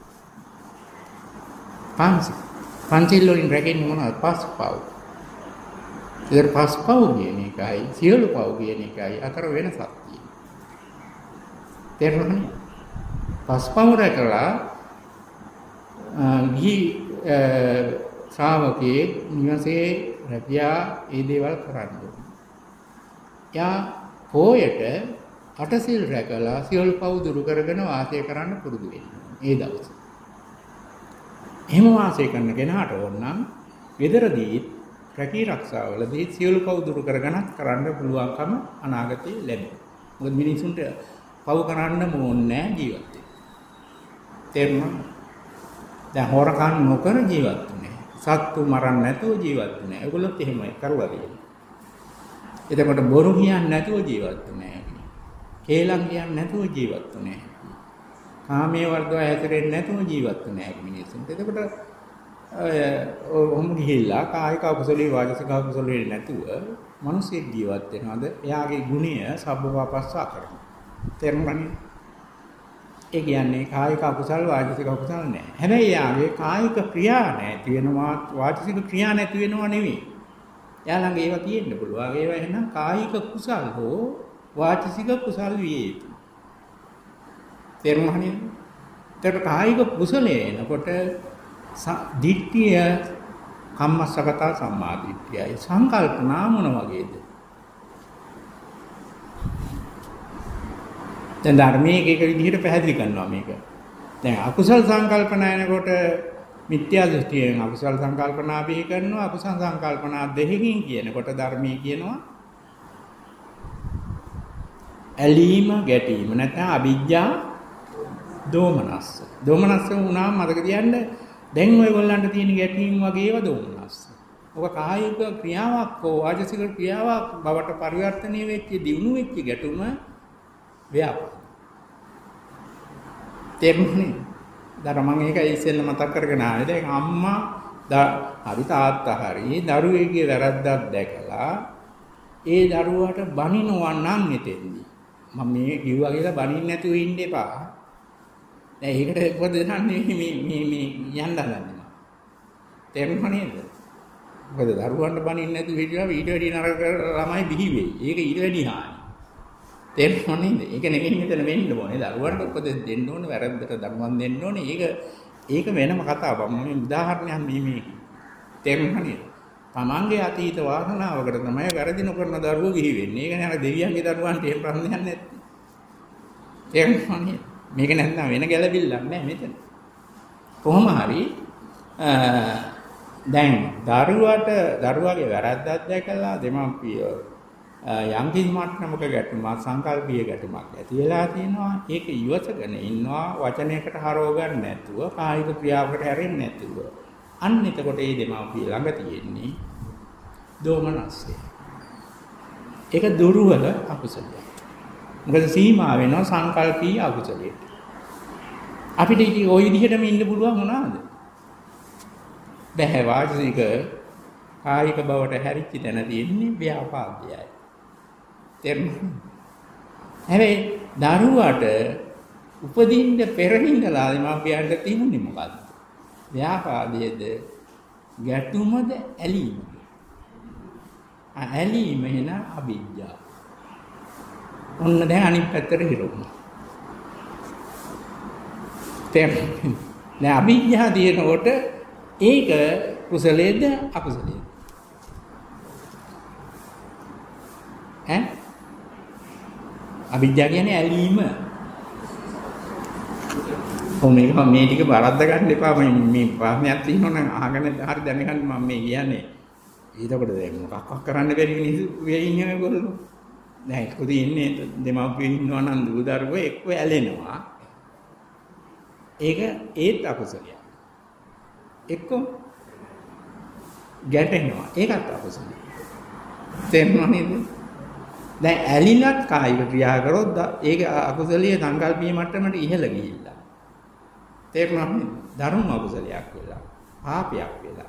පංචිල්. පංචිල් වලින් රැකෙන්නේ මොනවද? පස් පව්. ඒතර පස් පව් කියන එකයි සියලු පව් කියන එකයි අතර වෙනසක් තියෙනවා. තේරුණානේ? පස් පව් රැකලා ගිහි ශ්‍රාවකේ නිවසේ රැකියා ඒ දේවල් කරන්න ඕනේ. යා පොයට අටසිල් රැකලා සියලු පව් දුරු කරගෙන වාසය කරන්න පුරුදු වෙන්න ඒ දවසේ. එහෙම වාසය කරන කෙනාට ඕනනම් ගෙදරදී රැකී ආරක්ෂාවලදී සියලු පව් දුරු කරගෙනත් කරන්න පුළුවන්කම අනාගතයේ ලැබෙනවා. මොකද මිනිසුන්ට පව් කරන්න ඕනේ නැහැ ජීවත් වෙන්න. තේරුණා? දැන් හොරකම් නොකර ජීවත් වෙන්නේ. සත්තු මරන්න නැතුව ජීවත් වෙන්නේ. ඒගොල්ලොත් එහෙමයි කරුවා දෙන්නේ. එතකොට බොරු කියන්නේ නැතුව ජීවත් වෙන්නේ. කේලම් කියන්නේ නැතුව ජීවත් වෙන්නේ. කාමයේ වර්ධව හැතරෙන්නේ නැතුව ජීවත් වෙන්නේ මිනිස්සුන්ට. එතකොට ඔහොම ගිහිල්ලා කායික අකුසලයේ වාචික අකුසලයේ නැතුව මිනිස්සෙක් ජීවත් වෙනවාද? එයාගේ ගුණය සබ්බපාපස්සා කරනවා. තේරුණානේ? ඒ කියන්නේ කායික අකුසල වාචික අකුසල නැහැ. හැබැයි යාගේ කායික ක්‍රියා නැති වෙනවා වාචික ක්‍රියා නැති වෙනවා නෙවෙයි. එයා ළඟ ඒවා තියෙන්න පුළුවන්. ඒවා එහෙනම් කායික කුසල් හෝ වාචික කුසල් විය යුතුයි. තේරුණානේ? ඒකට කායික කුසලයේ එනකොට දිට්ඨිය කම්මස්සගත සම්මා දිට්ඨියයි. සංකල්පනා මොන වගේද? දැන් ධර්මයේ එක විදිහට පැහැදිලි කරනවා මේක. දැන් අකුසල සංකල්පනා එනකොට මිත්‍යා දෘෂ්ටියෙන් අකුසල සංකල්පනා බිහි කරනවා. අකුසල සංකල්පනා දෙකකින් කියනකොට ධර්මයේ කියනවා ඇලීම ගැටීම නැත්නම් අවිජ්ජා දෝමනස්ස. දෝමනස්ස වුණාම මතක තියන්න දැන් ඔයගොල්ලන්ට තියෙන ගැටීම් වගේ ඒවා දෝමනස්ස. ඔක කායික ක්‍රියාවක් හෝ වාචික ක්‍රියාවක් බවට පරිවර්තනය වෙච්ච දියුණු වෙච්ච ගැටුම ව්‍යාපාද. තේරුණේ? දැන් මම ඒක ඉස්සෙල්ල මතක් කරගෙන ආවේ. දැන් අම්මා හරි තාත්තා හරි දරුවෙක්ගේ වැරද්දක් දැකලා ඒ දරුවාට බනිනවා නම් මෙතෙන්දී. මම මේ කිව්වා කියලා බනින්න නැතුව ඉන්න එපා. දැන් ඒකට මොකද දන්නේ මේ මේ මේ යන්න හදන්නේ. තේරුණා නේද? මොකද දරුවන්ට බනින්න නැතුව හිටියා ඊට වැඩි නරක ළමයි බිහි වෙයි. ඒක ඊට වැඩි හානි. තේරුණා නේද? ඒක නෙමෙයි මෙතන වෙන්න ඕනේ. දරුවන්ට උපදෙස් දෙන්න ඕනේ, වැරද්දට දඬුවම් දෙන්න ඕනේ. ඒක ඒක වෙනම කතාවක්. මම උදාහරණයක් මේ මේ තේරුණා නේද? තමන්ගේ අතීත වාසනාවකට තමයි වැරදි නොකරන දරුවෝ ගිහි වෙන්නේ. ඒක නේ අර දෙවියන්ගේ දරුවන්ට එහෙම ප්‍රශ්නයක් නැත්තේ. තේරුණා නේද? මේක නැත්නම් වෙන ගැළපිල්ලක් නෑ මෙතන. කොහොම හරි දැන් දරුවාට දරුවාගේ වැරද්දක් දැකලා දෙමාපියෝ යම් කිසි මට්ටමක ගැටුමක් සංකල්පීය ගැටුමක් ඇති වෙලා තියෙනවා. ඒක ඉවසගෙන ඉන්නවා වචනයකට හරව ගන්න නැතුව කායික ක්‍රියාවකට හැරෙන්නේ නැතුව. අන්න එතකොට මේ දෙමාපිය ළඟ තියෙන්නේ දෝමනස්සය. ඒක දුර්වල අකුසලයක්. මොකද සීමා වෙනවා සංකල්පීය අකුසලයට. අපිට ඉතින් ওই විදිහටම ඉන්න පුළුවන් මොනවාද? බෑ. වාචික කායික බවට හැරිච්ච තැන තියෙන්නේ ව්‍යාපාදයයි. තේරුණා? හැබැයි දරුවාට උපදින්න පෙර ඉඳලා දෙමාපියන්ට තියෙන්නේ මොකද්ද? ව්‍යාපාදයේද ගැටුමද ඇලීමද? ඇලීම එන අවිද්‍යාව. ඔන්න දැන් අනිත් පැත්තට හිරුණා. තේරුණා? දැන් අවිද්‍යාව දිනකොට ඒක කුසලයේද අකුසලයේද? ඈ? අවිද්‍යාව කියන්නේ ඇලීම. ඔව් මේක මම මේ ටික වරද්ද ගන්න එපා. මේ මේ ප්‍රශ්නයක් තියෙනවා නම් අහගෙන හරි දැනගන්න මම මේ කියන්නේ. ඊටකොට දැන් මොකක්වත් කරන්න බැරි වෙන්නේ ඉන්නේ මේගොල්ලෝ. දැන් එක්ක තියෙන්නේ දෙමාපියෝ ඉන්නවා නම් දූ දරුවෝ එක්ක ඇලෙනවා. ඒක ඒත් අකුසලයක්. එක්ක ගැටෙනවා. ඒකත් අකුසලයක්. තේරුණා නේද? දැන් ඇලිලත් කායික ක්‍රියා කරොත් ඒක අකුසලයේ සංකල්පීය මට්ටමට ඉහළ ගිහිල්ලා. තේරුණා නේද? ධර්ම අකුසලයක් වෙලා, පාපයක් වෙලා.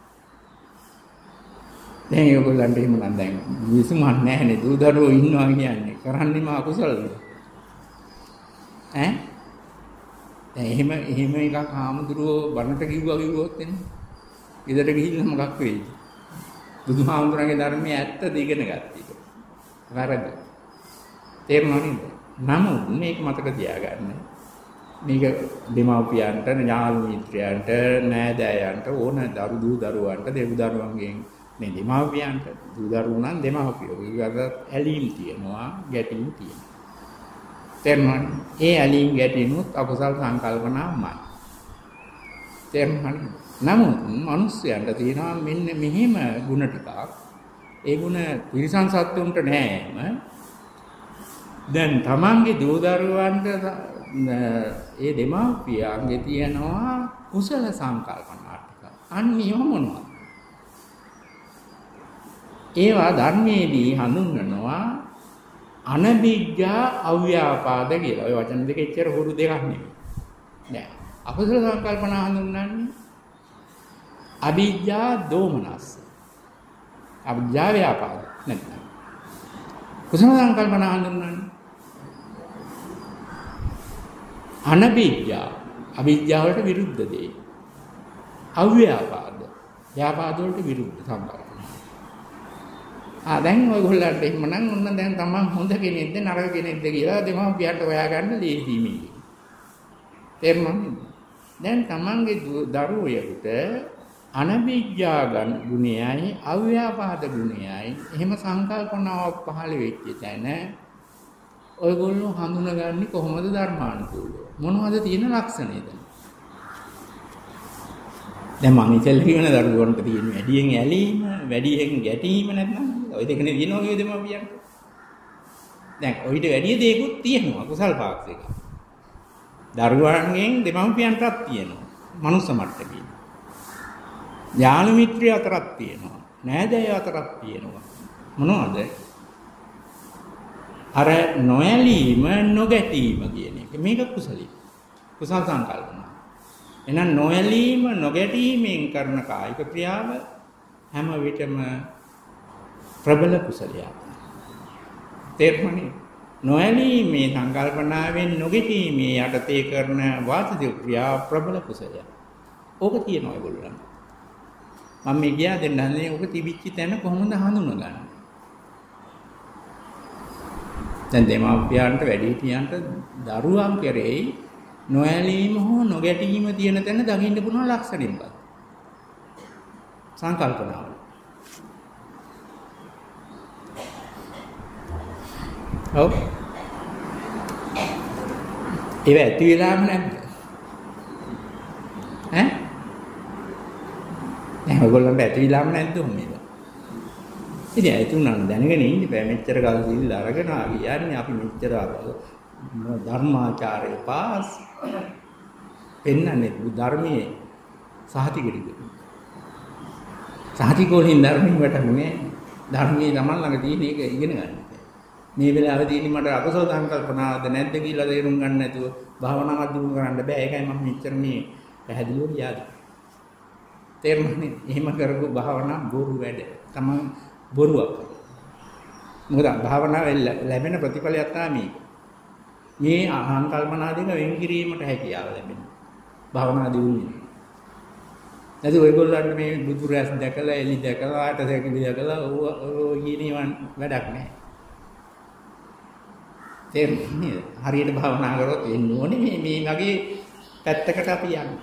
දැන් ඒගොල්ලන්ට එහෙම නම් දැන් විසුමක් නැහැනේ. දූ දරුවෝ ඉන්නවා කියන්නේ කරන්නේම අකුසලද? ඈ? දැන් එහෙම එහෙම එකක් ආමුදුරෝ බණට කිව්වා කිව්වොත් එන්නේ. ගෙදර ගිහිල්ලා මොකක් වෙයිද? බුදුහාමුදුරන්ගේ ධර්මයේ ඇත්තද ඉගෙන ගත්තේ. වැරදි. තේරුණා නේද? නමුත් මේක මතක තියාගන්න. මේක දෙමාපියන්ට, ඥාති මිත්‍රයන්ට, නෑදෑයන්ට ඕන දරු දූ දරුවන්ට, දෙව් දරුවන්ගෙන් මේ දෙමාපියන්ට දූ දරුවෝ නම් දෙමාපියෝ. ඒකට ඇලීම් තියෙනවා, ගැටීම් තියෙනවා. තේරුණා? ඒ ඇලීම් ගැටීමුත් අකුසල් සංකල්පනාමයි. තේරුණා? නමුත් මිනිස්යන්ට තියෙනවා මෙන්න මෙහිම ಗುಣ ටිකක්. ඒ ಗುಣ තිරිසන් සත්තුන්ට නෑම. දැන් තමන්ගේ දූ දරුවන්ට ඒ දෙමාපියන්ගේ තියෙනවා කුසල සංකල්පනා ටික. අනිව මොනවද? ඒවා ධර්මයේදී හඳුන්වනවා අනබිජ්ජා අව්‍යාපාද කියලා. ඔය වචන දෙක එච්චර හුරු දෙකක් නෙමෙයි. නෑ. අකුසල සංකල්පනා හඳුන්වන්නේ අවිජ්ජා දෝමනස්ස. අවිජ්ජා ව්‍යාපාද නැත්නම්. කුසල සංකල්පනා හඳුන්වන්නේ අනවිජ්ජා. අවිජ්ජාවට විරුද්ධ දේ. අව්‍යාපාද. ව්‍යාපාද වලට විරුද්ධ සංකල්පනා. ආ දැන් ඔයගොල්ලන්ට එහෙමනම් ඔන්න දැන් තමන් හොඳ කෙනෙක්ද නරක කෙනෙක්ද කියලා දෙමාපියන්ට හොයාගන්න ලේසි මේ. තේරුණාද? දැන් තමන්ගේ දරුවෙකුට අනවිජ්ජා ගුණයයි අව්‍යාපාද ගුණයයි එහෙම සංකල්පනාවක් පහළ වෙච්ච තැන ඔයගොල්ලෝ හඳුනගන්නේ කොහොමද ධර්මානුකූලව? මොනවද තියෙන ලක්ෂණේද? දැන් මම ඉතල කියන දරුවන්ට තියෙන වැඩියෙන් ඇලීම, වැඩියෙන් ගැටීම නැත්නම් ඔය දෙකනේ දිනන ඔය දෙමාපියන්. දැන් ඔයිට වැඩි දෙයක්ත් තියෙනවා කුසල් පාක්ෂික. දරුවන්ගෙන් දෙමාපියන්ටත් තියෙනවා. මනුස්ස මට්ටමේ. ඥාන මිත්‍රය අතරක් තියෙනවා. නෑදෑය අතරක් තියෙනවා. මොනවද? අර නොයලීම නොගැටීම කියන එක. මේක කුසලයි. කුසල සංකල්පන. එහෙනම් නොයලීම නොගැටීමෙන් කරන කායික ක්‍රියාව හැම විටම ප්‍රබල කුසලයක්. තේරුණානේ? නොයලීමේ සංකල්පනාවෙන් නොගැටීමේ යටතේ කරන වාචික ක්‍රියාව ප්‍රබල කුසලයක්. ඕක තියෙනවා ඒගොල්ලන්. මම මේ ගියා දෙන්නන්නේ ඕක තිබිච්ච තැන කොහොමද හඳුනගන්නේ? දැන් දෙමාපියන්ට වැඩිහිටියන්ට දරුවන් කෙරෙහි නොයලීම හෝ නොගැටීම තියෙන තැන දකින්න පුළුවන් ලක්ෂණින්පත්. සංකල්පනාව. ඔව්. ඒක ඇති වෙලාම නැද්ද? ඈ? දැන් ඔයගොල්ලන්ට ඇති වෙලාම නැද්ද මේක? ඉතින් ඒ තුනක් දැනගෙන ඉන්න බෑ මෙච්චර කාල සිල් අරගෙන ආවියන්නේ අපි මෙච්චර ධර්මාචාරය පාස් පෙන්නන්නේ ධර්මයේ සහතිකෙදිද සහතිකෝලින් ධර්මයෙන් වටන්නේ ධර්මයේ තමන් ළඟ තියෙන එක ඉගෙන ගන්න. මේ වෙලාවේ තියෙන්නේ මට අකුසල සංකල්පනාවද නැද්ද කියලා තේරුම් ගන්න නැතුව භාවනාවක් දිනු කරන්න බෑ. ඒකයි මම මෙච්චර මේ පැහැදිලිව කියාදේ. තේරුණානේ? එහෙම කරපු භාවනා බොරු වැඩ. තමන් බොරුවක්. මොකද භාවනාවෙන් ලැබෙන ප්‍රතිඵලයක් තමයි මේ අහංකල්පනා දෙක වෙන් කිරීමට හැකියාව ලැබෙනවා. භාවනා දියුනේ. නැති ඔයගොල්ලන්ට මේ බුදු රැස් දැකලා එලි දැකලා ආට දැකලා දැකලා ඔය කියනවන් වැඩක් නැහැ. තේරුණේ? හරියට භාවනා කරොත් එන්න ඕනේ මේ මේ වගේ පැත්තකට අපි යන්න.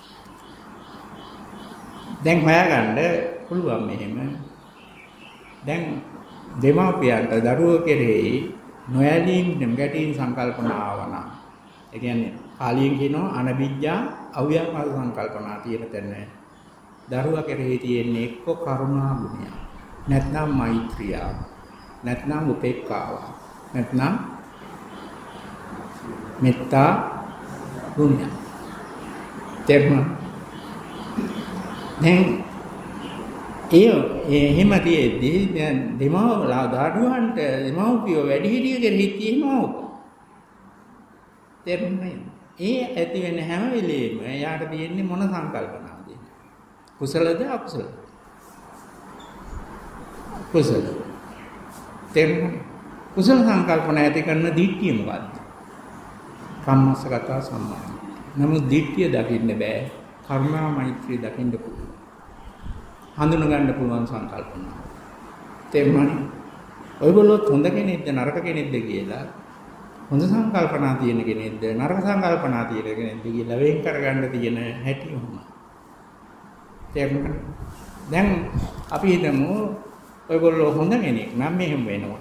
දැන් හොයාගන්න පුළුවන් මෙහෙම. දැන් දෙමාපියන්ට දරුවෝ කෙරෙහි නොයලීම් නැගටීම් සංකල්පනාව නම් ඒ කියන්නේ පාලියෙන් කියනවා අනවිජ්ජා අව්‍යාපාද සංකල්පනා තියෙන තැන දරුවා කෙරෙහි තියෙන්නේ එක්ක කරුණා ගුණය නැත්නම් මෛත්‍රිය නැත්නම් උපේක්ඛාව නැත්නම් මෙත්තා ගුණය. තේරුණා? දැන් ඒ එහෙම තියෙද්දී දැන් දෙමවලා දරුවන්ට දෙමව්පියෝ වැඩිහිටිය කෙරෙහි තියෙනවා. තේරුණේ? ඒ ඇති වෙන හැම වෙලෙම එයාට තියෙන්නේ මොන සංකල්පනාවද? කුසලද අකුසලද? කුසල. තේරුණා? කුසල සංකල්පන ඇති කරන දිට්ඨිය මොකද්ද? කම්මස්සගත සම්මාන. නමුත් දිට්ඨිය දකින්න බෑ. කරුණා මෛත්‍රිය දකින්න පුළුවන්. හඳුන ගන්න පුළුවන් සංකල්පනා. තේරුණානේ? ඔයගොල්ලෝ හොඳ කෙනෙක්ද නරක කෙනෙක්ද කියලා හොඳ සංකල්පනා තියෙන කෙනෙක්ද නරක සංකල්පනා තියෙන කෙනෙක්ද කියලා වෙන් කරගන්න තියෙන හැටි උහුම. තේරුණානේ? දැන් අපි හිතමු ඔයගොල්ලෝ හොඳ කෙනෙක් නම් මෙහෙම වෙනවා.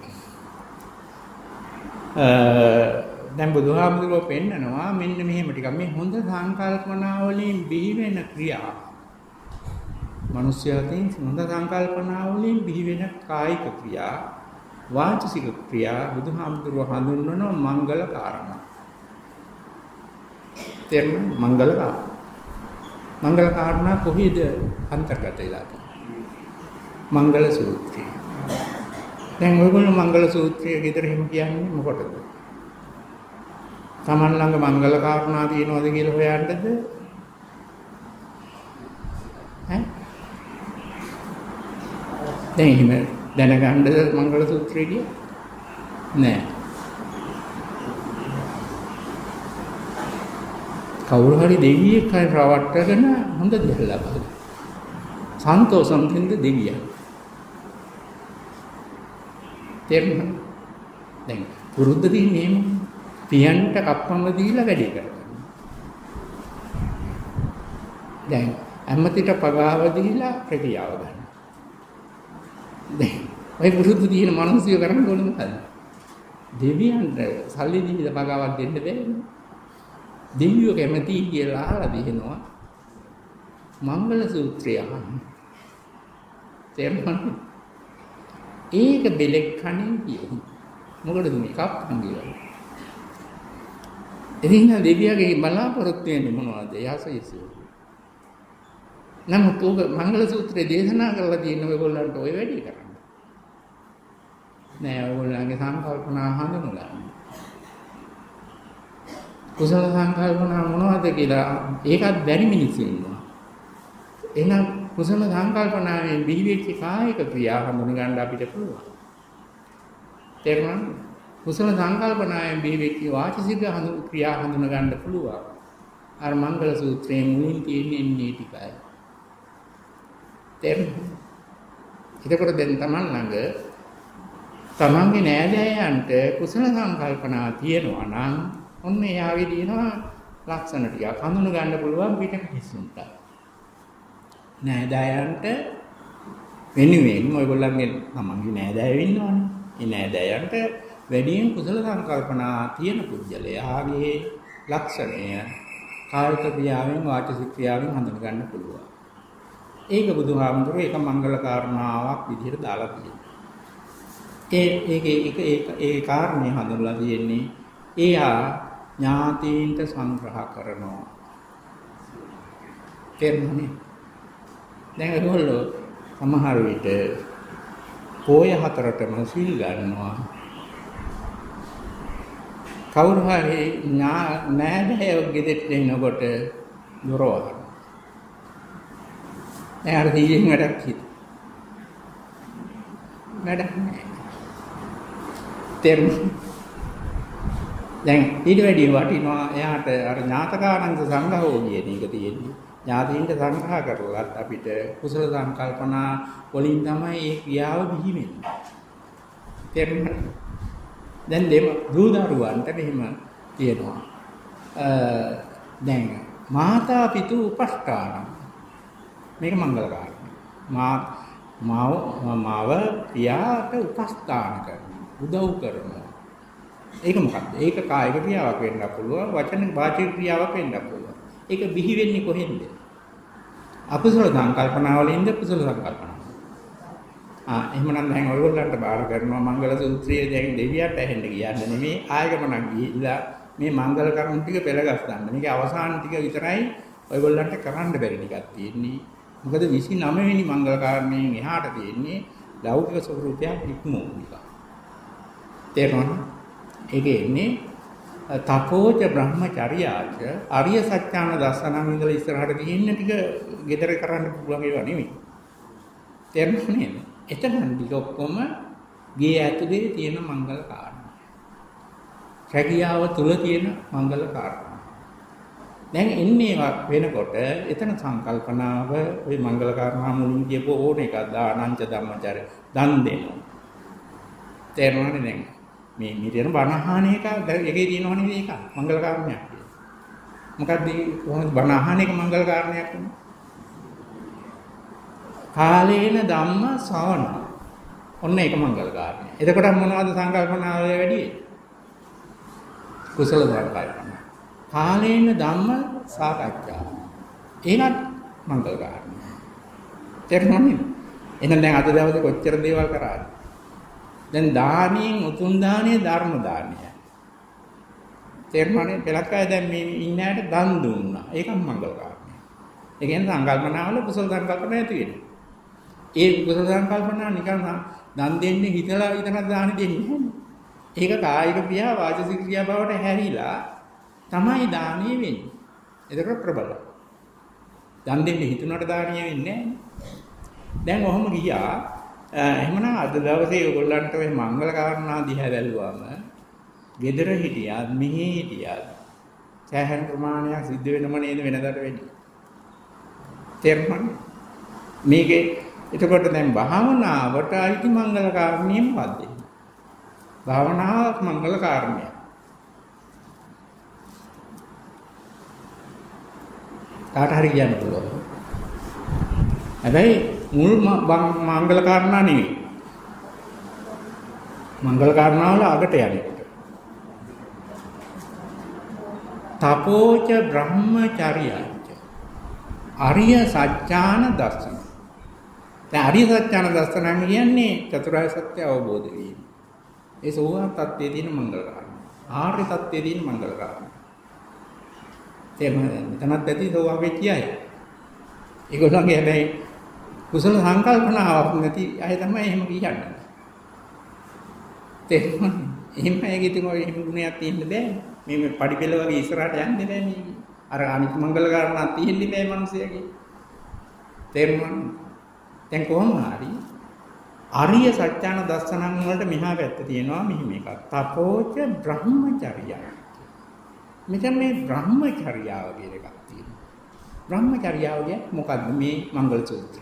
අ දැන් බුදුහාමුදුරුවෝ පෙන්නනවා මෙන්න මෙහෙම ටිකක් මේ හොඳ සංකල්පනා වලින් බිහි වෙන ක්‍රියා මනුෂ්‍යයන්ගෙන් හොඳ සංකල්පනා වලින් බිහි වෙන කායික ක්‍රියා වාචික ක්‍රියා බුදුහාමුදුරුවෝ හඳුන්වන මංගල කාරණා. තේරුම් මංගල කාරණා. මංගල කාරණා කොහේද අන්තර්ගත වෙලා තියෙන්නේ? මංගල සූත්‍රය. දැන් ඔයගොල්ලෝ මංගල සූත්‍රය විතර එහෙම කියන්නේ මොකටද? තමන් ළඟ මංගල කාරණා තියෙනවද කියලා හොයන්නද? ඈ? දැන් එහෙම දැනගන්නද මංගල සූත්‍රයේදී? නෑ. කවුරු හරි දෙවියෙක් හරි රවට්ටගෙන හොඳ දෙයක් ලබනවා. සන්තෝෂම් දෙන්න දෙවියන්. තේරුණා? දැන් පුරුද්ද දින්නේ එහෙම පියන්ට කප්පම දීලා වැඩි කරගන්න. දැන් ඇමතිට පගාව දීලා ප්‍රතියාව ගන්න. දැන් ඔය පුරුදු දින මිනිස්සු කරන්නේ ඕන මොකද? දෙවියන්ට සල්ලි දීලා පගාවක් දෙන්න බැහැ. දෙවියෝ කැමති කියලා අහලා දිනනවා. මංගල සූත්‍රය අහන්න. තේරුණාද? ඒක බෙලෙක් කණේ කියමු. මොකටද මේ කප්පන් කියලා? එදින දෙවියන්ගේ බලාපොරොත්තු වෙන්නේ මොනවද? යසීසු. නමුත් ඔබ මංගල සූත්‍රයේ දේශනා කරලා තියෙන ඔයගොල්ලන්ට ඔය වැඩි කරන්න. නෑ ඔයගොල්ලන්ගේ සංකල්පනා හඳුනලා. කුසල සංකල්පනා මොනවද කියලා ඒකත් බැරි මිනිස්සු ඉන්නවා. එහෙනම් කුසල සංකල්පනාවෙන් බිහිවෙච්ච කායික ක්‍රියා හඳුන ගන්න අපිට පුළුවන්. තේරුණාද? කුසල සංකල්පනාවෙන් බිහිවෙච්ච වාචික ක්‍රියා හඳුන ගන්න පුළුවන්. අර මංගල සූත්‍රයේ මුලින් තියෙන මේ ටිකයි. තේරුණාද? එතකොට දැන් Taman ළඟ තමන්ගේ නෑදෑයන්ට කුසල සංකල්පනා තියෙනවා නම් ඔන්න එයාගේ තියෙනවා ලක්ෂණ ටිකක් හඳුන ගන්න පුළුවන් පිට මිනිස්සුන්ට. නෑදෑයන්ට වෙනුවෙන් ඔයගොල්ලන්ගේ තමන්ගේ නෑදෑයෝ ඉන්නවනේ. ඒ නෑදෑයන්ට වැඩියෙන් කුසල සංකල්පනා තියෙන පුද්ගලයාගේ ලක්ෂණය කායික ක්‍රියාවෙන් වාචික ක්‍රියාවෙන් හඳුන ගන්න පුළුවන්. ඒක බුදුහාමුදුරුවෝ ඒක මංගල කාරණාවක් විදිහට දාලා තියෙනවා. ඒ ඒකේ ඒක ඒක ඒ කාරණේ හඳුන්වලා තියෙන්නේ එයා ඥාතීන්ට සංග්‍රහ කරනවා. තේරුණානේ? දැන් ඒගොල්ලෝ සමහර විට පොය හතරටම සිල් ගන්නවා. කවුරු හරි නෑදෑයෝ ගෙදරට එනකොට දොරවල්. එයාට දීයෙන් වැඩක් හිත. වැඩක් නෑ. දැන් ඊට වැඩි වටිනවා එයාට අර ඥාතකානන්ද සංඝහෝ කියන එක තියෙන්නේ. ඥාතීන්ට සංග්‍රහ කරලත් අපිට කුසල සංකල්පනා වලින් තමයි ඒ ක්‍රියාව බිහි වෙන්නේ. තේරුණාද? දැන් දෙම දූ දරුවන්ට මෙහෙම තියෙනවා. දැන් මාතා පිතු උපස්ථාන මේක මංගල කාරණා. මා මාව මාව පියාට උපස්ථාන කරනවා. උදව් කරනවා. ඒක මොකක්ද? ඒක කායික ක්‍රියාවක් වෙන්න පුළුවන්, වචන වාචික ක්‍රියාවක් වෙන්න පුළුවන්. ඒක බිහි වෙන්නේ කොහෙන්ද? අකුසල සංකල්පනා වලින්ද කුසල සංකල්පනා. ආ එහෙමනම් දැන් ඔයගොල්ලන්ට බාර කරනවා මංගල සූත්‍රයේ දැන් දෙවියන්ට ඇහෙන්න කියන්නේ නෙමෙයි ආයගමනක් ගිහිල්ලා මේ මංගල කර්ම ටික පෙළගස් ගන්න. මේකේ අවසාන ටික විතරයි ඔයගොල්ලන්ට කරන්න බැරි ටිකක් තියෙන්නේ. මොකද විසිනම වෙනි මංගල කාරණයෙන් එහාට තියෙන්නේ ලෞකික ස්වරූපයක් ඉක්මවන එක. තේරුණාද? ඒකේ ඉන්නේ තපෝච බ්‍රහ්මචර්යාච ආර්ය සත්‍යාන දර්ශනම ඉඳලා ඉස්සරහට තියෙන ටික ගෙදර කරන්න පුළුවන් ඒවා නෙමෙයි. තේරුණා නේද? එතන ටික ඔක්කොම ගේ ඇතුලේ තියෙන මංගල කාරණා. රැකියාව තුල තියෙන මංගල කාරණා. දැන් එන්නේ වෙනකොට එතන සංකල්පනාව ওই මංගල කාරණා මුලින් කියපු ඕන එකක් දානංච ධම්මචර්ය දන් දෙනවා. තේරුණානේ දැන්? මේ මිරියන බණහාන එක එකේ තියෙනව නෙවෙයි ඒක මංගල කාරණයක්. මොකක්ද කොහොමද බණහාන එක මංගල කාරණයක් වෙන්නේ? කාලේන ධම්ම ශ්‍රවණ. ඔන්න ඒක මංගල කාරණය. එතකොට මොනවද සංකල්පනාව වැඩි? කුසල සංකල්පනා. කාලේන ධම්ම සාකච්ඡා. ඒකත් මංගල කාරණය. තේරුණානේ? එහෙනම් දැන් අද දවසේ කොච්චර දේවල් කරාද? දැන් දානියෙන් උතුම් දානිය ධර්ම දානිය. තේරුණානේ? පෙරක් අය දැන් මේ ඉන්නෑට දන් දුන්නා. ඒක මංගල කාරණය. ඒ කියන්නේ සංකල්පනාවල කුසල සංකල්පන ඇති වෙනවා. ඒ කුසල සංකල්පනා නිකන් දන් දෙන්නේ හිතලා විතරක් දාන දෙන්නේ නැහැ. ඒක කායික ක්‍රියා වාචික ක්‍රියා බවට හැරිලා තමයි දානිය වෙන්නේ. ඒක ප්‍රබල. දන් දෙන්නේ හිතුනට දානිය වෙන්නේ නැහැ. දැන් ඔහොම ගියා. එහෙමනම් අද දවසේ ඔයගොල්ලන්ට මේ මංගල කාරණා දිහා බැලුවාම gedara හිටියත් මෙහි හිටියත් සෑහෙන ප්‍රමාණයක් සිද්ධ වෙනම නේද වෙනදාට වෙන්නේ. තේරුණාද? මේකේ එතකොට දැන් භාවනාවට අයිති මංගල කාරණිය මොකද්ද? භාවනාවක් මංගල කාරණිය. කාට හරි කියන්න පුළුවන්. හැබැයි මුල් මංගල කාරණා නෙවෙයි. මංගල කාරණා වල අගට යන්නේ. තපෝච බ්‍රහ්මචර්යංච ආර්ය සත්‍යාන දර්ශන. දැන් ආර්ය සත්‍යාන දර්ශන කියන්නේ චතුරාර්ය සත්‍ය අවබෝධ වීම. ඒ සෝවාන් තත්ත්වයේ තියෙන මංගල කාරණා. ආර්ය තත්ත්වයේ තියෙන මංගල කාරණා. එතනත් ඇති සෝවාන් වෙච්ච අය. ඒගොල්ලන්ගේ හැබැයි කුසල සංකල්පනාවක් නැති අය තමයි එහෙම කියන්නේ. තේරුණාද? එහෙම අයගේ ඉතින් ඔය එහෙම ගුණයක් තියෙන්න බෑ. මේ මේ පඩිපෙළ වගේ ඉස්සරහට යන්න බෑ මේ. අර අනිත් මංගල කාරණා තියෙන්නේ බෑ මිනිස්සයාගේ. තේරුණාද? දැන් කොහොම හරි ආර්ය සත්‍යන දර්ශනන් වලට මෙහා පැත්ත තියෙනවා මෙහිම එකක්. තපෝච බ්‍රහ්මචර්යය. මෙතන මේ බ්‍රහ්මචර්යාව කියන එකක් තියෙනවා. බ්‍රහ්මචර්යාව කියන්නේ මොකද්ද මේ මංගල සූත්‍රය?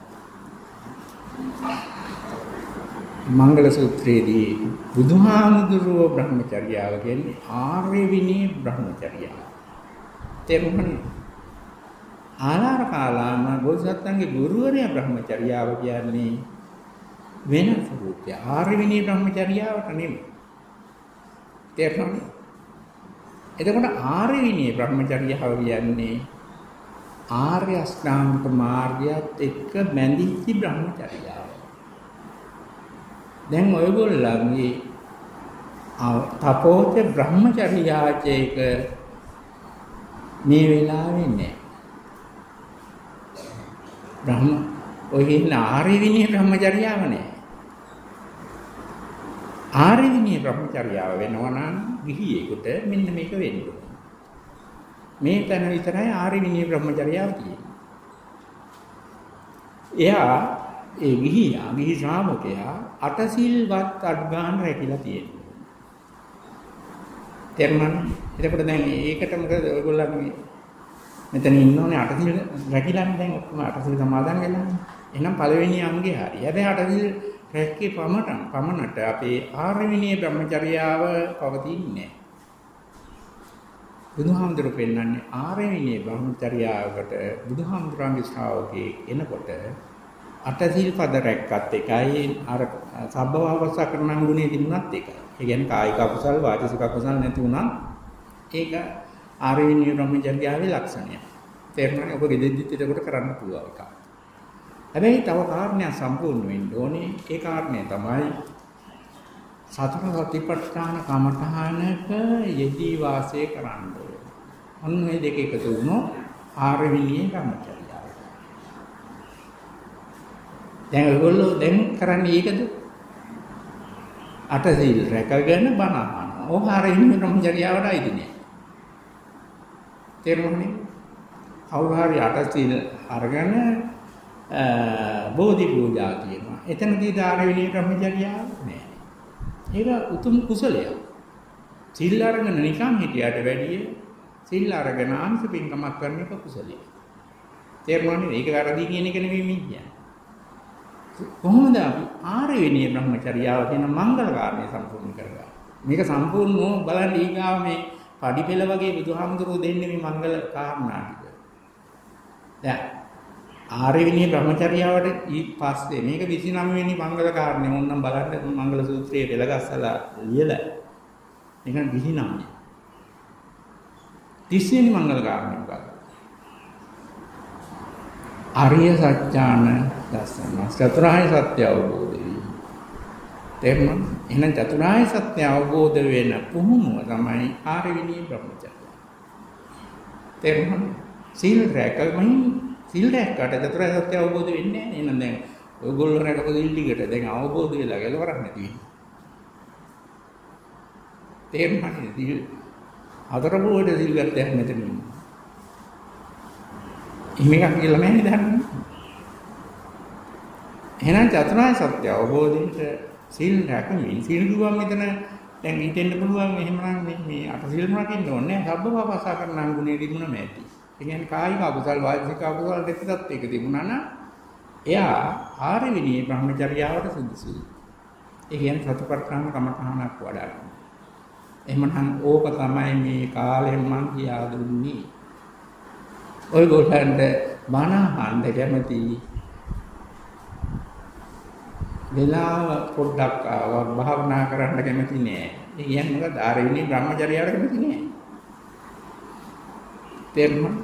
මංගල සූත්‍රයේදී බුදුහාමුදුරුවෝ බ්‍රහ්මචර්යාව කියන්නේ ආර්ය විනී බ්‍රහ්මචර්යාව. තේරුණානේ? ආලාර කාලාම බෝසත්ණන්ගේ ගුරුවරයා බ්‍රහ්මචර්යාව කියන්නේ වෙන ස්වરૂපය. ආර්ය විනී බ්‍රහ්මචර්යාවට නෙමෙයි. තේරුණානේ? එතකොට ආර්ය විනී බ්‍රහ්මචර්යාව කියන්නේ ආර්ය අෂ්ටාංගික මාර්ගයත් එක්ක බැඳිච්ච බ්‍රහ්මචර්යාව. දැන් ඔයගොල්ලන්ගේ තපෝච බ්‍රහ්මචර්යාචේක මේ වෙලාවේ නෑ. බ්‍රහ්ම ඔය ඉන්න ආර්ය විනී බ්‍රහ්මචර්යාව නෑ. ආර්ය විනී බ්‍රහ්මචර්යාව වෙනවා නම් ගිහියෙකුට මෙන්න මේක වෙන්න ඕනේ. මේ තැන විතරයි ආර්ය විනී බ්‍රහ්මචර්යාව තියෙන්නේ. එයා ඒ ගිහියා ගිහි ශ්‍රාවකයා අටසිල්වත් අඩ්ගාන රැකිලා තියෙනවා. තේරුණාද? එතකොට දැන් ඒකට මොකද ඔයගොල්ලන්ගේ මෙතන ඉන්නෝනේ අටසිල් රැකිලානේ දැන් ඔක්කොම අටසිල් සමාදන් වෙලා. එහෙනම් පළවෙනි අංගේ හරි. හැබැයි අටසිල් රැක්කේ පමණ පමණට අපේ ආර්ය විනී බ්‍රහ්මචර්යාව පවතින්නේ නැහැ. බුදුහාමුදුරුවෝ පෙන්නන්නේ ආර්ය විනී බ්‍රහ්මචර්යාවකට බුදුහාමුදුරන්ගේ ශ්‍රාවකේ එනකොට අටසිල් පද රැක්කත් එකයි අර සබ්බවවස්ස කරණම් ගුණේ තිබුණත් එකයි. ඒ කියන්නේ කායික අකුසල් වාචික අකුසල් නැති වුණත් ඒක ආර්ය විනී බ්‍රහ්මචර්යාවේ ලක්ෂණය. තේරුණානේ? ඔබ ගෙදෙද්දිත් එතකොට කරන්න පුළුවන් එකක්. හැබැයි තව කාරණයක් සම්පූර්ණ වෙන්න ඕනේ. ඒ කාරණය තමයි සතර සතිපට්ඨාන කමඨානක යෙදී වාසය කරන්න ඕනේ. අන්න මේ දෙක එකතු වුණොත් ආර්ය විනී බ්‍රහ්මචර්යාව. දැන් ඔයගොල්ලෝ දැන් කරන්නේ ඒකද? අටසිල් රැකගෙන බණ අහනවා. ඕක ආර්ය විනී බ්‍රහ්මචර්යාවට අයිති නෑ. තේරුණානේ? කවුරු හරි අටසිල් අරගෙන බෝධි පූජා කියනවා. එතනදී ආර්ය විනී බ්‍රහ්මචර්යාව නෑ. ඒක උතුම් කුසලයක්. සිල් අරගෙන නිකන් හිටියට වැඩිය සිල් අරගෙන ආංශ පින්කමක් කරන එක කුසලයක්. තේරුණානේ? ඒක වැරදි කියන එක නෙවෙයි මේ කියන්නේ. කොහොමද අපි ආර්ය විනී බ්‍රහ්මචර්යාව කියන මංගල කාර්යය සම්පූර්ණ කරගන්නේ? මේක සම්පූර්ණව බලන්න ඊගාව මේ පඩිපෙළ වගේ බුදුහාමුදුරුවෝ දෙන්නේ මේ මංගල කාරණා ටික. දැන් ආර්ය විනී බ්‍රහ්මචර්යාවට ඊට පස්සේ මේක විසිනම වෙනි මංගල කාරණේ ඕනනම් බලන්න මංගල සූත්‍රයේ පෙළගස්සලා ලියලා. මේක විසිනම. තිස් වෙනි මංගල කාරණේ මොකක්ද? ආර්ය සත්‍යාන දර්ශන චතුරාර්ය සත්‍ය අවබෝධ වීම. තේරුණාද? එහෙනම් චතුරාර්ය සත්‍ය අවබෝධ වෙන පුහුණුව තමයි ආර්ය විනී බ්‍රහ්මචර්යය. තේරුණාද? සීල රැකගන්න සීල රැකකට චතුරාර්ය සත්‍ය අවබෝධ වෙන්නේ නැහැ. එහෙනම් දැන් ඔයගොල්ලෝ රැකපු සීල් ටිකට දැන් අවබෝධ වෙලා ගැලවරක් නැති වෙන්නේ. තේරුණාද? සීල් හතර බෝඩ සීල් ගත්තේ මෙතන ඉන්නේ. එහෙම එකක් කියලා නැහැ දන්නේ. එහෙනම් චතුරාර්ය සත්‍ය අවබෝධයට සීල් රැකමින් සීල් දුවම් මෙතන දැන් හිතෙන්න පුළුවන් එහෙමනම් මේ මේ අට සීල් රකින්න ඕනේ සබ්බපාපසා කරන අංගුණේ තිබුණම ඇති. ඒ කියන්නේ කායික අකුසල් වාචික අකුසල් දෙකත් එක තිබුණා නම් එයා ආර්ය විනී බ්‍රහ්මචර්යාවට සුදුසුයි. ඒ කියන්නේ සතිපට්ඨාන කමඨානක් වඩා. එහෙමනම් ඕක තමයි මේ කාලෙන් මං කියා දුන්නේ. ඔයගොල්ලන්ට බණ අහන්න කැමති වෙලාව පොඩ්ඩක් ආවා භාවනා කරන්න කැමති නෑ. ඒ කියන්නේ මොකද? ආර්ය විනී බ්‍රහ්මචර්යාවට කැමති නෑ. තේරුණා?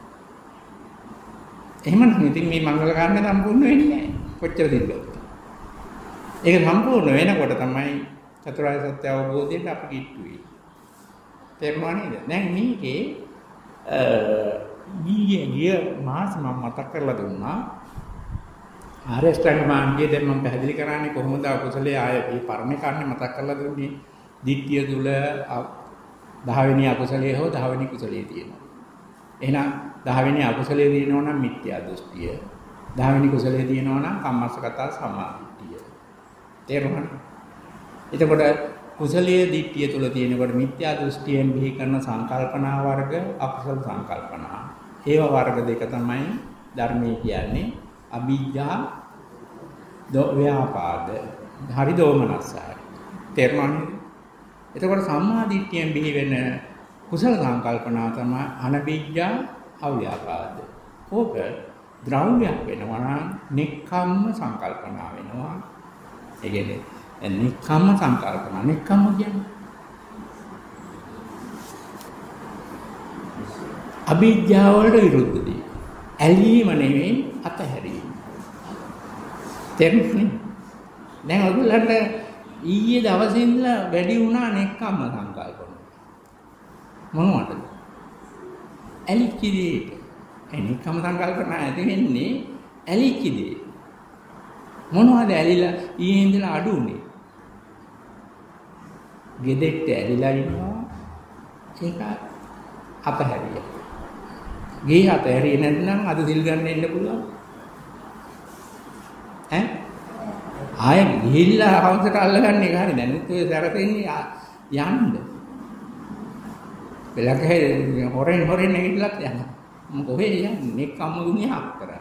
එහෙමනම් ඉතින් මේ මංගල කාරණේ සම්පූර්ණ වෙන්නේ නෑ. කොච්චර දිද්දොත්. ඒක සම්පූර්ණ වෙනකොට තමයි චතුරාර්ය සත්‍ය අවබෝධයට අපි කිට්ටු වෙන්නේ. තේරුණා නේද? දැන් මේකේ ඊයේ ගිය මාස මම මතක් කරලා දුන්නා. ආරේස්ට්‍රාංග මාර්ගයේ දැන් මම පැහැදිලි කරන්නේ කොහොමද අකුසලයේ ආය මේ පරණ කන්නේ මතක් කරලා දුන්නේ. දිට්ඨිය තුල දහ වෙනි අකුසලයේ හෝ දහ වෙනි කුසලයේ තියෙනවා. එහෙනම් දහ වෙනි අකුසලයේ තියෙනවා නම් මිත්‍යා දෘෂ්ටිය. දහ වෙනි කුසලයේ තියෙනවා නම් කම්මස්සගත සමාධිය. තේරුණාද? එතකොට කුසලයේ දිට්ඨිය තුල තියෙනකොට මිත්‍යා දෘෂ්ටියෙන් බිහි කරන සංකල්පනා වර්ග අකුසල සංකල්පනා. ඒව වර්ග දෙක තමයි ධර්මයේ කියන්නේ අභිජ්ජා ව්‍යාපාද. හරි දෝමනස්සයි. තේරුණාද? එතකොට සම්මා දිට්ඨියෙන් බිහි වෙන කුසල සංකල්පනා තමයි අනභිජ්ජා අව්‍යාපාද. ඕක ද්‍රව්‍යයක් වෙනවා නම් නික්කම්ම සංකල්පනා වෙනවා. ඒ කියන්නේ නික්කම්ම සංකල්පනා. නික්කම්ම කියන්නේ අභිජ්ජාව වලට විරුද්ධ දෙයක්. ඇලීම නෙවෙයි අතහැරීම. තේරුණානේ? දැන් ඔයගොල්ලන්ට ඊයේ දවසේ ඉඳලා වැඩි වුණා නෙක්කම්ම සංකල්පන. මොනවද? ඇලිච්ච දෙයට. ඒ නෙක්කම්ම සංකල්පන ඇති වෙන්නේ ඇලිච්ච දෙයට. මොනවද ඇලිලා ඊයේ ඉඳලා අඩු උනේ? ගෙදෙට්ට ඇලිලා ඉන්නවා. ඒක අපහැරිය. ගේ අතහැරියේ නැත්නම් අද දිල් ගන්න එන්න පුළුවන්. ඈ ආයෙ ගිහිල්ලා හවසට අල්ලගන්න එක හරි දැන් උත් ඔය සැරසෙන්නේ යන්න. බෙලකේ හොරෙන් හොරෙන් නැගිටලත් යනවා. මම කොහෙද යන්නේ? නෙක්කම්ම ගුණයක් කරා.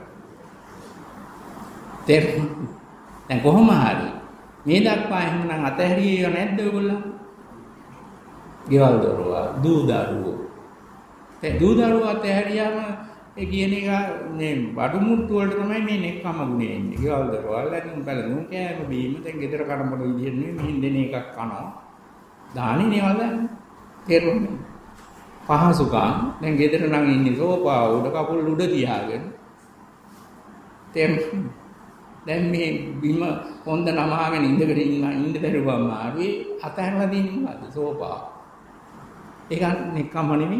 තේරුණා? දැන් කොහොම හරි මේ දක්වා එහෙමනම් අතහැරියේ නැද්ද ඔයගොල්ලෝ? ගෙවල් දරුවා, දූ දරුවෝ. ඒ දූ දරුවා අතහැරියාම ඒ කියන එක මේ බඩු මුට්ටු වලට තමයි මේ නෙක්කම ගුණේ එන්නේ. ගෙවල් දරුවා ලැබුම් බලමු කෑම බීම දැන් ගෙදර කනබල විදියට නෙමෙයි මෙහින් දෙන එකක් කනවා. දානේ නේවල තේරුණේ. පහසුකම් දැන් ගෙදර නම් ඉන්නේ සෝපා උඩ කකුල් උඩ තියාගෙන. තේරුණේ. දැන් මේ බිම හොඳ නමහගෙන ඉඳගෙන ඉන්න ඉඳ බැරුවම ආවේ අතහැරලා දින්නේ මොකද්ද සෝපා. ඒක නෙක්කම නෙමෙයි.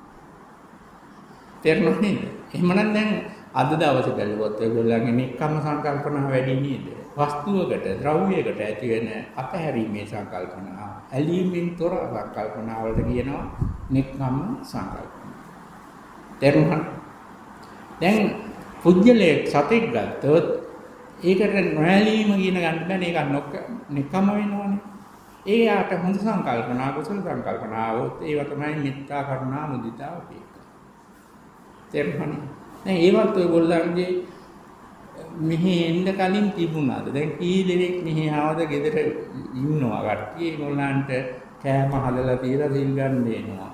තේරුණා නේද? එහෙමනම් දැන් අද දවසේ බැලුවොත් ඒගොල්ලන්ගේ නෙක්කම සංකල්පනා වැඩි නේද? වස්තුවකට, ද්‍රව්‍යයකට ඇති වෙන අතහැරීමේ සංකල්පනා, ඇලීමෙන් තොර සංකල්පනා වලට කියනවා නෙක්කම සංකල්පනා. තේරුණා? දැන් පුජ්‍යලේ සතෙක් ගත්තොත් ඒකට නොඇලීම කියන ගන්න බෑනේ. ඒක නොක නෙක්කම වෙනවනේ. ඒ යාට හොඳ සංකල්පනා, කුසල සංකල්පනාවොත් ඒවා තමයි මෙත්තා, කරුණා, මුදිතා වගේ. තේරුණානේ? දැන් ඒවත් ඔයගොල්ලන්ගේ මෙහි එන්න කලින් තිබුණාද? දැන් කී දෙනෙක් මෙහි ආවද ගෙදර ඉන්නවා කට්ටිය ඒගොල්ලන්ට කෑම හදලා තියලා සිල් ගන්න එනවා.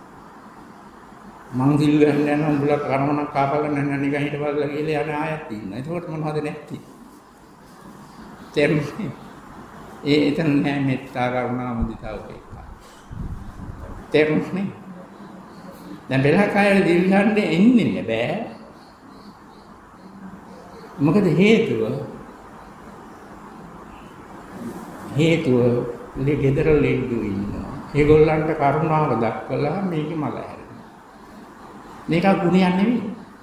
මං සිල් ගන්න යනවා උඹලා කරමනක් කාපගෙන නැන්න නිකන් හිටපල්ලා කියලා යන ආයත් ඉන්නවා. ඒකට මොනවද නැති? තේරුණේ? ඒ එතන නෑ මෙත්තා, කරුණා, මුදිතා වගේ. තේරුණේ? දැන් බෙලහකායල දිවිහන්නේ එන්නේ බෑ. මොකද හේතුව? හේතුව ගෙදර ලෙඩු ඉන්නවා. ඒගොල්ලන්ට කරුණාව දක්වලා මේක මග හැරෙනවා. මේක ගුණයක් නෙවෙයි.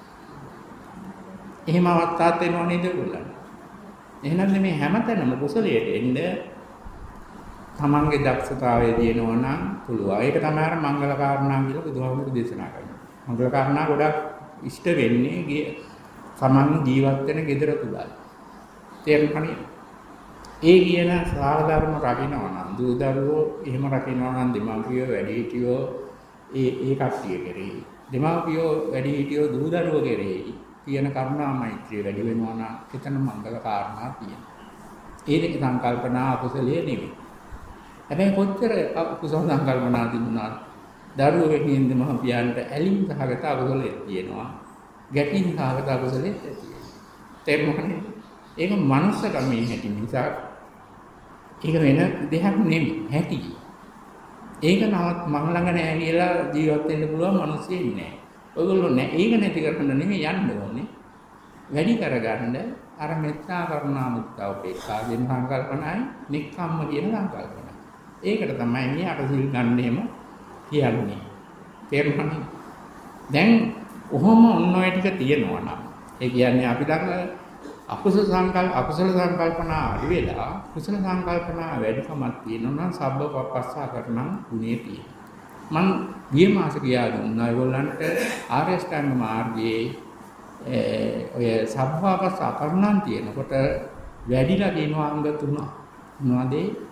එහෙම අවස්ථාවක් වෙනව නේද ඒගොල්ලන්ට? එහෙනම් මේ හැමතැනම කුසලයට එන්න තමන්ගේ දක්ෂතාවය දිනනවා නම් පුළුවන්. ඒක තමයි අර මංගල කාරණා කියලා බුදුහාමුදුරු දේශනා කරනවා. මංගල කාරණා ගොඩක් ඉෂ්ට වෙන්නේ තමන් ජීවත් වෙන ගෙදර තුලයි. තේරුණානේ? ඒ කියන සාධර්ම රකින්නවා නම් දූ දරුවෝ එහෙම රකින්නවා නම් දෙමාපියෝ වැඩිහිටියෝ ඒ ඒ කට්ටිය කෙරෙහි. දෙමාපියෝ වැඩිහිටියෝ දූ දරුවෝ කෙරෙහි තියෙන කරුණා මෛත්‍රිය වැඩි වෙනවා නම් එතන මංගල කාරණා තියෙනවා. ඒ දෙක සංකල්පනා අකුසලයේ නෙවෙයි. හැබැයි කොච්චර කුසල සංකල්පනා තිබුණාද දරුවෙකින් දෙමාපියන්ට ඇලීම් සහගත අකුසලයේ තියෙනවා. ගැටීම් සහගත අකුසලයේ තියෙනවා. තේරුණානේ? ඒක මනුස්සකමේ හැටි නිසා ඒක වෙන දෙයක් නෙමෙයි හැටි. ඒක නවත් මං ළඟ නෑ කියලා ජීවත් වෙන්න පුළුවන් මිනිස්සු ඉන්නේ. ඔයගොල්ලෝ නෑ ඒක නැති කරන්න නෙමෙයි යන්න ඕනේ. වැඩි කරගන්න අර මෙත්තා, කරුණා, මුදිතා උපේක්ඛා කියන සංකල්පනයි නික්කම්ම කියන සංකල්පනයි. ඒකට තමයි මේ අටසිල් ගන්න එහෙම කියන්නේ. තේරුණානේ? දැන් කොහොම ඔන්න ඔය ටික තියෙනවා නම් ඒ කියන්නේ අපි ළඟ අකුසල සංකල්ප අකුසල සංකල්පනා අඩු වෙලා කුසල සංකල්පනා වැඩිකමක් තියෙනවා නම් සබ්බ පපස්සා කරනම් ගුණේ තියෙනවා. මම ගිය මාසේ ගියා දුන්නා ඒගොල්ලන්ට ආර්ය අෂ්ටාංග මාර්ගයේ ඔය සබ්බපස්සා කරනම් තියෙනකොට වැඩිලා දෙනවා අංග තුන. මොනවද?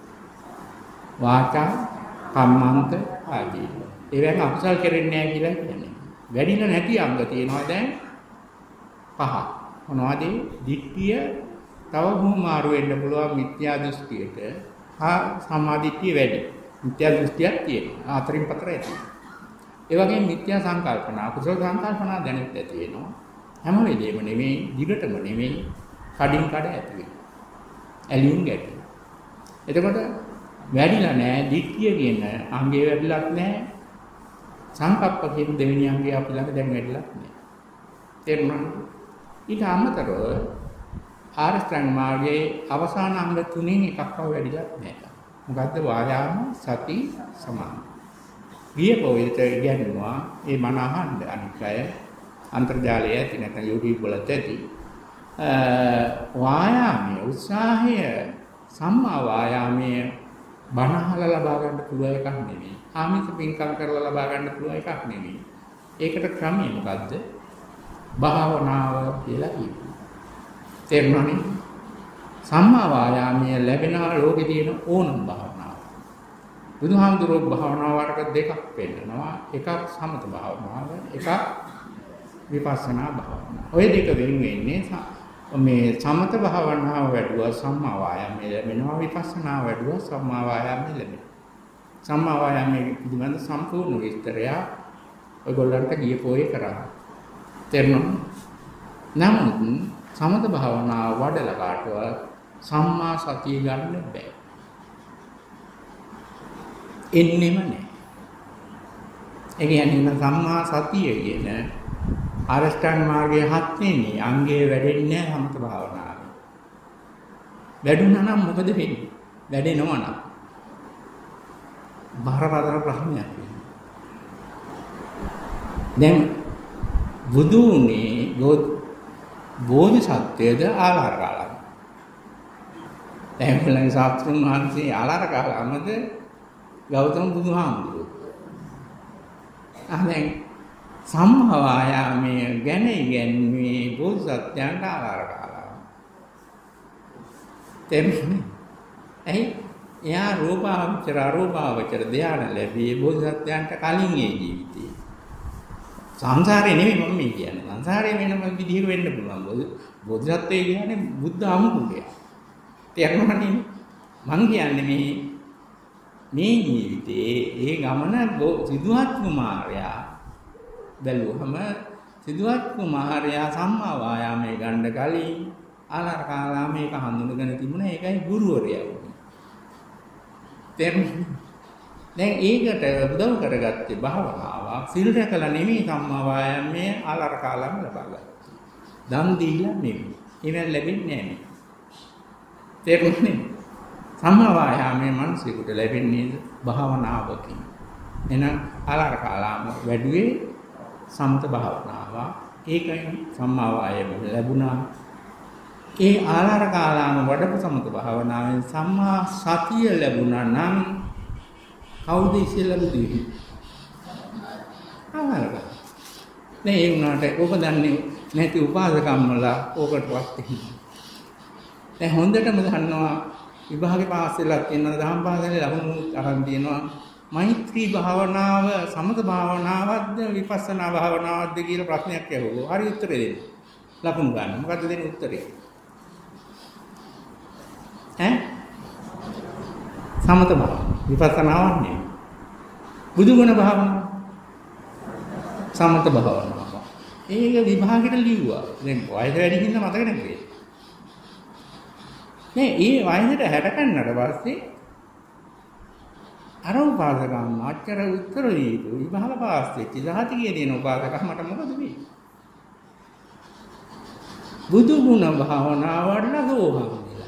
වාචා, කම්මන්ත ආදී. ඒවෙන් අකුසල් කරන්නේ නැහැ කියලා කියන්නේ. වැඩිලා නැති අංග තියෙනවා දැන් පහ. මොනවද? දිට්ඨිය තව භූමාරු වෙන්න පුළුවන් මිත්‍යා දෘෂ්ටියට. හා සම්මාදිට්ඨිය වැඩි. මිත්‍යා දෘෂ්ටියක් තියෙනවා. අතරින් පතර ඇති. ඒ වගේම මිත්‍යා සංකල්පනා, කුසල සංකල්පනා දැනෙත් ඇති වෙනවා. හැම වෙලේම නෙමෙයි, දිගටම නෙමෙයි, කඩින් කඩ ඇති වෙනවා. ඇලියුම් ගැටි. එතකොට වැඩිලා නැහැ දිට්ඨිය කියන අංගය වැඩිලත් නැහැ. සංකප්ප කියන දෙවෙනි අංගය අපි ළඟ දැන් වැඩිලත් නැහැ. තේරුණාද? ඊට අමතරව ආරස්ත්‍රාංග මාර්ගයේ අවසාන අංග තුනෙන් එකක්ව වැඩිලත් නැහැ. මොකද්ද? වායාම, සති, සමාධි. ගිය පොවිත ඉගෙනුවා ඒ මන අහන්න අනිත් අය අන්තර්ජාලයේ ඇති නැත්නම් YouTube වල ඇති. වායාමයේ උත්සාහය සම්මා වායාමයේ බණහල ලබා ගන්න පුළුවන් එකක් නෙවෙයි. ආමිත පින්කම් කරලා ලබා ගන්න පුළුවන් එකක් නෙවෙයි. ඒකට ක්‍රමය මොකද්ද? භාවනාව කියලා කියනවා. තේරුණානේ? සම්මා වායාමයේ ලැබෙන ලෝකේ තියෙන ඕනම භාවනාව. බුදුහාමුදුරුවෝ භාවනා වර්ග දෙකක් පෙන්නනවා. එකක් සමත භාවනාව, එකක් විපස්සනා භාවනාව. ඔය දෙක වෙන වෙන්නේ මේ සමත භාවනාව වැඩුවා සම්මා වායාමයේ ලැබෙනවා, විපස්සනා වැඩුවා සම්මා වායාමයේ ලැබෙනවා. සම්මා වායාමයේ පිළිබඳ සම්පූර්ණ විස්තරය ඔයගොල්ලන්ට ගිය පොයේ කරා. තේරුණා? නමුත් සමත භාවනාව වඩලා කාටවත් සම්මා සතිය ගන්න බෑ. එන්නෙම නෑ. ඒ කියන්නේ සම්මා සතිය කියන ආරෂ්ඨාංග මාර්ගයේ හත් වෙනි අංගයේ වැඩෙන්නේ නැහැ සමත භාවනාවේ. වැඩුණා නම් මොකද වෙන්නේ? වැඩෙනවා නම් බාරපතර ප්‍රශ්නයක් වෙනවා. දැන් බුදුනේ බෝධිසත්වයද ආලාර කාලම. දැන් බලන්න ශාස්ත්‍රුන් වහන්සේ ආලාර කාලමද ගෞතම බුදුහාමුදුරුවෝ. අහන්නේ සම්මා වායාමයේ ගැන ඉගැන්වීමේ බෝධිසත්වයන්ට ආලාර කාලම. තේරුණේ? ඇයි? එයා රූපාවචර අරූපාවචර ධ්‍යාන ලැබී බෝධිසත්වයන්ට කලින් ඒ ජීවිතේ. සංසාරේ නෙමෙයි මම මේ කියන්නේ. සංසාරේ වෙනම විදිහක වෙන්න පුළුවන්. බෝධිසත්වයේ කියන්නේ බුද්ධ අමුකුලය. තේරුණානේ? මං කියන්නේ මේ මේ ජීවිතේ ඒ ගමන සිදුහත් කුමාරයා බැලුවම සිදුහත් කුමාරයා සම්මා වායාමයේ ගන්න කලින් ආලාර කාලාමයක හඳුනගෙන තිබුණා. ඒකයි ගුරුවරයා වුනේ. තේරුණා? දැන් ඒකට උදව් කරගත්තේ භාවනාව. සිල් රැකලා නෙමෙයි සම්මා වායාමයේ ආලාර කාලාම ලබා ගන්න. දන් දීලා නෙමෙයි. ඒවෙන් ලැබෙන්නේ නැහැ. තේරුණේ? සම්මා වායාමයේ මනසෙකට ලැබෙන්නේ භාවනාවකින්. එහෙනම් ආලාර කාලාම වැඩුවේ සමත භාවනාව. ඒකයි සම්මා වායාම ලැබුණා. ඒ ආලාර කාලාම වඩපු සමත භාවනාවෙන් සම්මා සතිය ලැබුණා නම් කවුද ඉස්සෙල්ලා බුදුයි? ආලාර. නේ ඒ උනාට ඔබ දන්නේ නැති උපාසකම්මලා ඕකටවත් හිතේ. දැන් හොඳටම දන්නවා විභාගේ පාස් වෙලා තියෙනවා දහම් පාසලේ ලකුණු අරන් තියෙනවා. මෛත්‍රී භාවනාව සමත භාවනාවක්ද විපස්සනා භාවනාවක්ද කියලා ප්‍රශ්නයක් ඇහුවෝ. හරි උත්තරේ දෙන්න. ලකුණු ගන්න. මොකද්ද දෙන්නේ උත්තරේ? ඈ? සමත භාවනාව. විපස්සනාවක් නෙවෙයි. බුදුගුණ භාවනාව. සමත භාවනාව. ඒක විභාගෙට ලිව්වා. දැන් වයස වැඩි හින්දා මතක නැහැ. නේ ඒ වයසට හැට කන්නට පස්සේ අර උපාසකම් අච්චර උත්තර දීතු විභාග පාස් වෙච්ච දහතිකේ දෙන උපාසකම් මට මොකද වෙන්නේ? බුදු ගුණ භාවනාව වඩලා ගෝහම් වෙලා.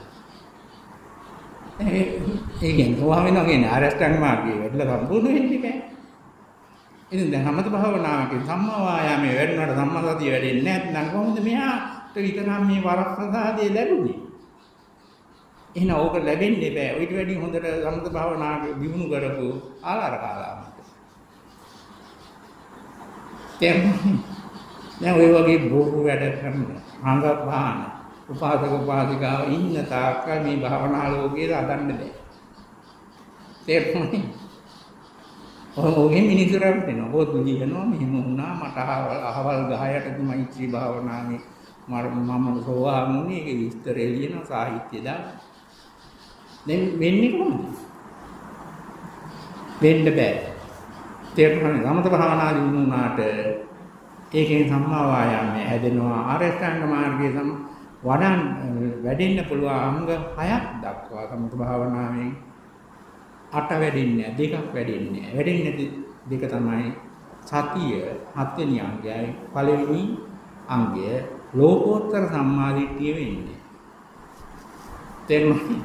ඒ ඒ කියන්නේ ගෝහම් වෙනවා කියන්නේ ආරෂ්ඨාංග මාර්ගයේ වැඩිලා සම්පූර්ණ වෙන්නේ නැහැ. ඉතින් දැන් සමත භාවනාවකින් සම්මා වායාමයේ වැඩුණාට සම්මා සතිය වැඩෙන්නේ නැත්නම් කොහොමද මෙයාට විතරක් මේ වරප්‍රසාදය ලැබුණේ? එහෙනම් ඕක ලැබෙන්නේ බෑ. ඊට වැඩි හොඳට සමත භාවනාවක දිනු කරපු ආලාර කාලාමක. දැන් ඔය වගේ බොරු වැඩ කරන අංගපාන උපාසක උපාසිකාව ඉන්න තාක්ක මේ භාවනා ලෝකයේ හදන්න බෑ. තේරුණානේ? ඔහොගේ මිනිස්සු රැවටෙනවා. පොත් ලියනවා මෙහෙම වුණා මට අහවල් ගහයට මෛත්‍රී භාවනාවේ මම සෝවාන් වුණේ ඒක විස්තර එළියන සාහිත්‍ය දාන. දැන් වෙන්නේ කොහොමද? වෙන්න බෑ. තේරුණානේ? සමත භාවනාදී වුණාට ඒකෙන් සම්මා වායාමය හැදෙනවා. ආරෂ්ඨාංග මාර්ගයේ සම වඩන් වැඩෙන්න පුළුවන් අංග හයක් දක්වා සමත භාවනාවෙන් අට වැඩෙන්නේ නැහැ, දෙකක් වැඩෙන්නේ නැහැ. වැඩෙන්නේ දෙක තමයි සතිය හත්වෙනි අංගයයි පළවෙනි අංගය ලෝකෝත්තර සම්මාදිට්ඨිය වෙන්නේ. තේරුණාද?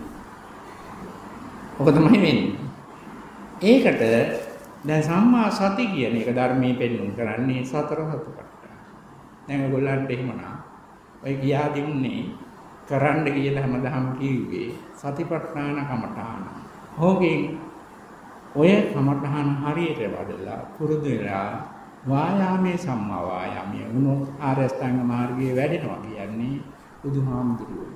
ඔක තමයි වෙන්නේ. ඒකට දැන් සම්මා සති කියන එක ධර්මයේ පෙන්වන්න කරන්නේ සතර සතිපට්ඨාන. දැන් ඔයගොල්ලන්ට එහෙමනම් ඔය ගියා දින්නේ කරන්න කියලා හැමදාම කිව්වේ සතිපට්ඨාන කමඨාන. ඕකෙන් ඔය කමඨාන හරියට වඩලා පුරුදු වෙලා වායාමයේ සම්මා වායාමයේ වුණොත් ආරෂ්ඨාංග මාර්ගයේ වැඩෙනවා කියන්නේ බුදුහාමුදුරුවෝ.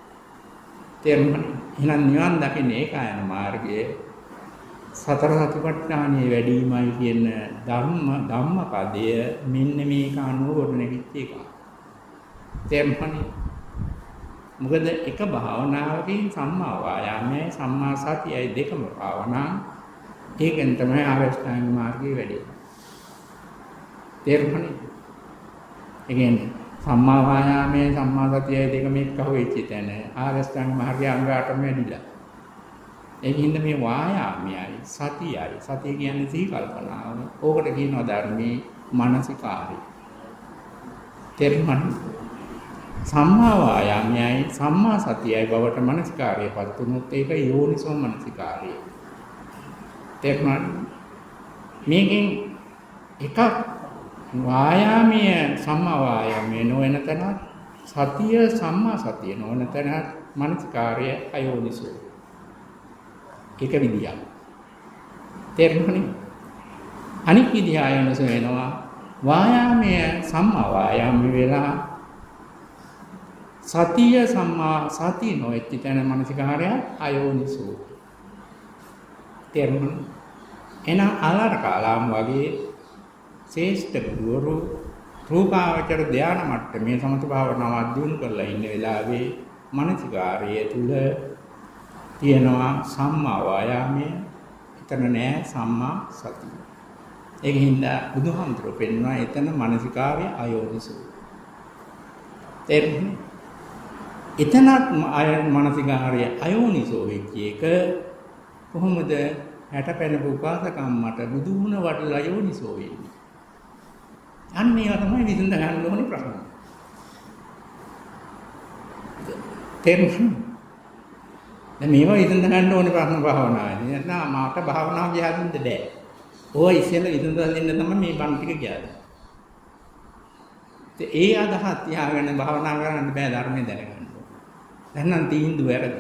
තේරුණා? එහෙනම් නිවන් දකින්න ඒකායන මාර්ගයේ සතර සතිපට්ඨානයේ වැඩිමයි කියන ධර්ම ධම්මපදය මෙන්න මේක අනුව ගොඩනැගිච්ච එක. තේරුණානේ? මොකද එක භාවනාවකින් සම්මා වායාමයේ සම්මා සතියයි දෙකම භාවනා ඒකෙන් තමයි ආරෂ්ඨාංග මාර්ගයේ වැඩෙන්නේ. තේරුණානේ? ඒ කියන්නේ සම්මා වායාමයේ සම්මා සතියයි දෙකම එක්ක වෙච්ච තැන ආරෂ්ඨාංග මාර්ගයේ අංග අටම වැඩිලා. ඒකින්ද මේ වායාමයයි සතියයි සතිය කියන්නේ සිහි කල්පනාව. ඕකට කියනවා ධර්මයේ මානසිකාරය. තේරුණාද? සම්මා වායාමයයි සම්මා සතියයි බවට මානසිකාරයපත් වුණොත් ඒක යෝනිසෝ මානසිකාරය. තේරුණාද? මේකෙන් එකක් වායාමයේ සම්මා වායාමයේ නොවන තැන සතිය සම්මා සතිය නොවන තැන මානසිකාරය අයෝනිසෝ. ඒක විදියක්. තේරුණානේ? අනිත් විදිය ආයනස වෙනවා වායාමයේ සම්මා වායාමයේ වෙලා සතිය සම්මා සති නොවෙච්ච තැන මානසිකාරය අයෝනිසෝ. තේරුණානේ? එන ආලාර කාලාම් වගේ ශ්‍රේෂ්ඨ ගුරු රූපාවචර ධාන මට්ටමේ සමත භාවනාව දියුණු කරලා ඉන්න වෙලාවේ මානසිකාරය තුල තියෙනවා සම්මා වායාමය. එතන නෑ සම්මා සතිය. ඒකින්ද බුදුහාමුදුරුවෝ පෙන්වනවා එතන මානසිකාර්ය අයෝනිසෝ. තේරුණේ? එතනත් මානසිකාර්ය අයෝනිසෝ වෙච්ච එක කොහොමද හැටපැනපු උපාසකම්මට බුදු වුණ වඩලා අයෝනිසෝ වෙන්නේ? අන්න ඒවා තමයි විසඳ ගන්න ඕනේ ප්‍රශ්න. තේරුණා? දැන් මේවා විසඳ ගන්න ඕනේ ප්‍රශ්න භාවනාවේ. නැත්නම් මාට භාවනාව ගියාදින්ද බෑ. ඕවා ඉස්සෙල්ලා විසඳලා දෙන්න තමයි මේ බණ ටික කියන්නේ. ඒ අදහස් තියාගෙන භාවනා කරන්න බෑ ධර්මයේ දැනගන්න. දැන් නම් තීන්දුව වැරදි.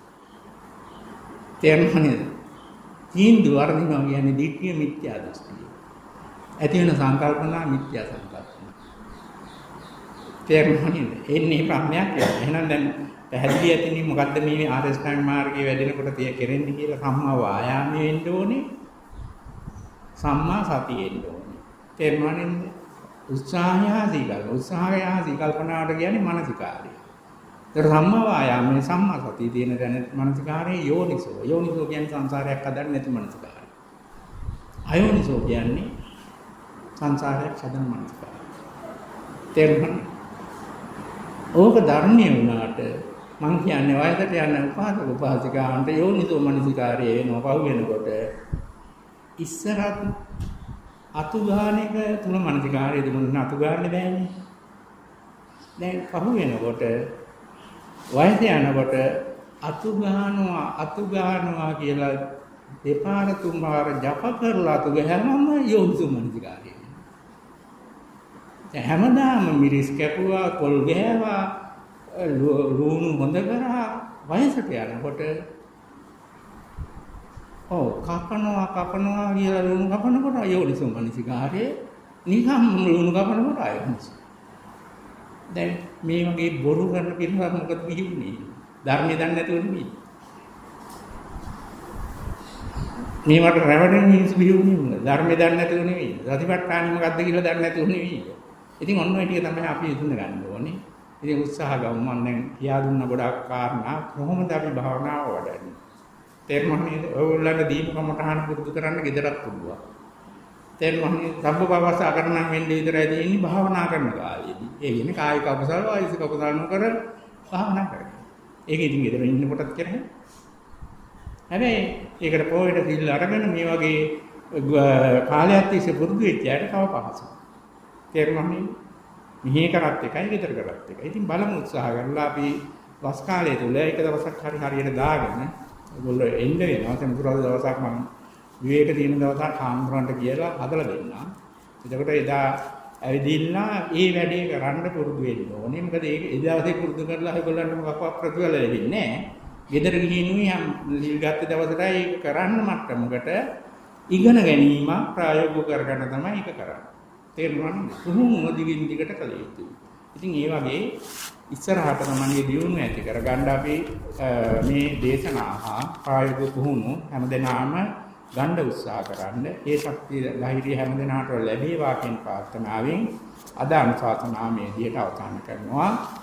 තේරුණා නේද? තීන්දුව වර්ධිනවා කියන්නේ දිට්ඨිය මිත්‍යා දෘෂ්ටිය. ඇති වෙන සංකල්පනා මිත්‍යා සංකල්පනා. තේරුණා නේද? එන්නේ ප්‍රඥාවක්. එහෙනම් දැන් පැහැදිලි ඇතිනේ මොකද්ද මේ ආරෂ්ඨාංග මාර්ගයේ වැඩෙනකොට තිය කෙරෙන්නේ කියලා සම්මා වායාමයේ වෙන්න ඕනේ. සම්මා සතිය වෙන්න ඕනේ. තේරුණා නේද? උත්සාහය සීකල්ප උත්සාහය සීකල්පනාවට කියන්නේ මානසිකාරය. ඒතර සම්මා වායාමයේ සම්මා සතිය තියෙන දැන මානසිකාරයේ යෝනිසෝ. යෝනිසෝ කියන්නේ සංසාරයක් හදන්න නැති මානසිකාරය. අයෝනිසෝ කියන්නේ සංසාරයක් හදන මානසිකාරය. තේරුණා? ඕක ධර්මයේ වුණාට මං කියන්නේ වයසට යන උපාසක උපාසිකාන්ට යෝනිසෝ මානසිකාරය වෙනවා පහු වෙනකොට ඉස්සරහත් අතු ගන්න එක තුන මානසිකාරය දුන්න අතු ගන්න බෑනේ. දැන් පහු වෙනකොට වයස යනකොට අතු ගන්නවා අතු ගන්නවා කියලා දෙපාර තුන් පාර ජප කරලා තු ගහමම යෝනිසෝමනසිකාරය. දැන් හැමදාම මිරිස් කැපුවා, පොල් ගෑවා, ලුණු හොඳ කරා වයසට යනකොට ඔව් කපනවා කපනවා කියලා ලුණු කපනකොට යෝනිසෝමනසිකාරය නිකම් ලුණු කපනකොට ආයෙත්. දැන් මේ වගේ බොරු කරන පිළිවෙල මොකද පිළිුනේ? ධර්මයේ දන්නේ නැතුව නෙමෙයි. මේවට රැවටෙන මිනිස්සු පිළිුනේ මොකද? ධර්මයේ දන්නේ නැතුව නෙමෙයි. සතිපට්ඨානෙ මොකද්ද කියලා දන්නේ නැතුව නෙමෙයි. ඉතින් ඔන්න ඔය ටික තමයි අපි ඉදුණ ගන්න ඕනේ. ඉතින් උත්සාහ ගමු. මම දැන් කියා දුන්න ගොඩක් කාරණා කොහොමද අපි භාවනාව වඩන්නේ? තේරුණානේ? ඔයගොල්ලන්ට දීපු කමටහන පුරුදු කරන්න ගෙදරත් පුළුවන්. තේරුණානේ? සම්බවවස අකරණම් වෙන්නේ විතරයි දෙන්නේ භාවනා කරන කාලේදී. ඒ කියන්නේ කායික අකුසල වායික අකුසල නොකර භාවනා කරන්න. ඒක ඉතින් ගෙදර ඉන්න කොටත් කරන්නේ. හැබැයි ඒකට පොයට සිල් අරගෙන මේ වගේ කාලයක් තිස්සේ පුරුදු වෙච්ච අයට තව පහසුයි. තේරුණානේ? මෙහි කරත් එකයි ගෙදර කරත් එකයි. ඉතින් බලමු උත්සාහ කරලා අපි වස් කාලය තුල එක දවසක් හරි හරියට දාගෙන ඒගොල්ලෝ එන්න වෙනවා. සම්පූර්ණ දවසක් මම විවේක තියෙන දවසක් හාමුදුරන්ට කියලා හදලා දෙන්නම්. එතකොට එදා ඇවිදින්නා ඒ වැඩේ කරන්න පුරුදු වෙන්න ඕනේ. මොකද ඒක ඒ දවසේ පුරුදු කරලා ඒගොල්ලන්ට මොකක්වත් ප්‍රතිඵල ලැබෙන්නේ නැහැ. ගෙදර ගිහින් යම් ලිල් ගත්ත දවසට ඒක කරන්න මට්ටමකට ඉගෙන ගැනීම ප්‍රායෝගික කරගන්න තමයි ඒක කරන්නේ. තේරුණාද? පුහුණුව දිගින් දිගට කළ යුතුයි. ඉතින් ඒ වගේ ඉස්සරහට තමයි දියුණුව ඇති කරගන්න අපි මේ දේශනා ප්‍රායෝගික පුහුණුව හැමදෙනාම ගන්න උත්සාහ කරන්න. ඒ ශක්තිය ධෛර්යය හැමදෙනාට ලැබේවා කියන ප්‍රාර්ථනාවෙන් අද අනුශාසනාමේදීට අවසන් කරනවා.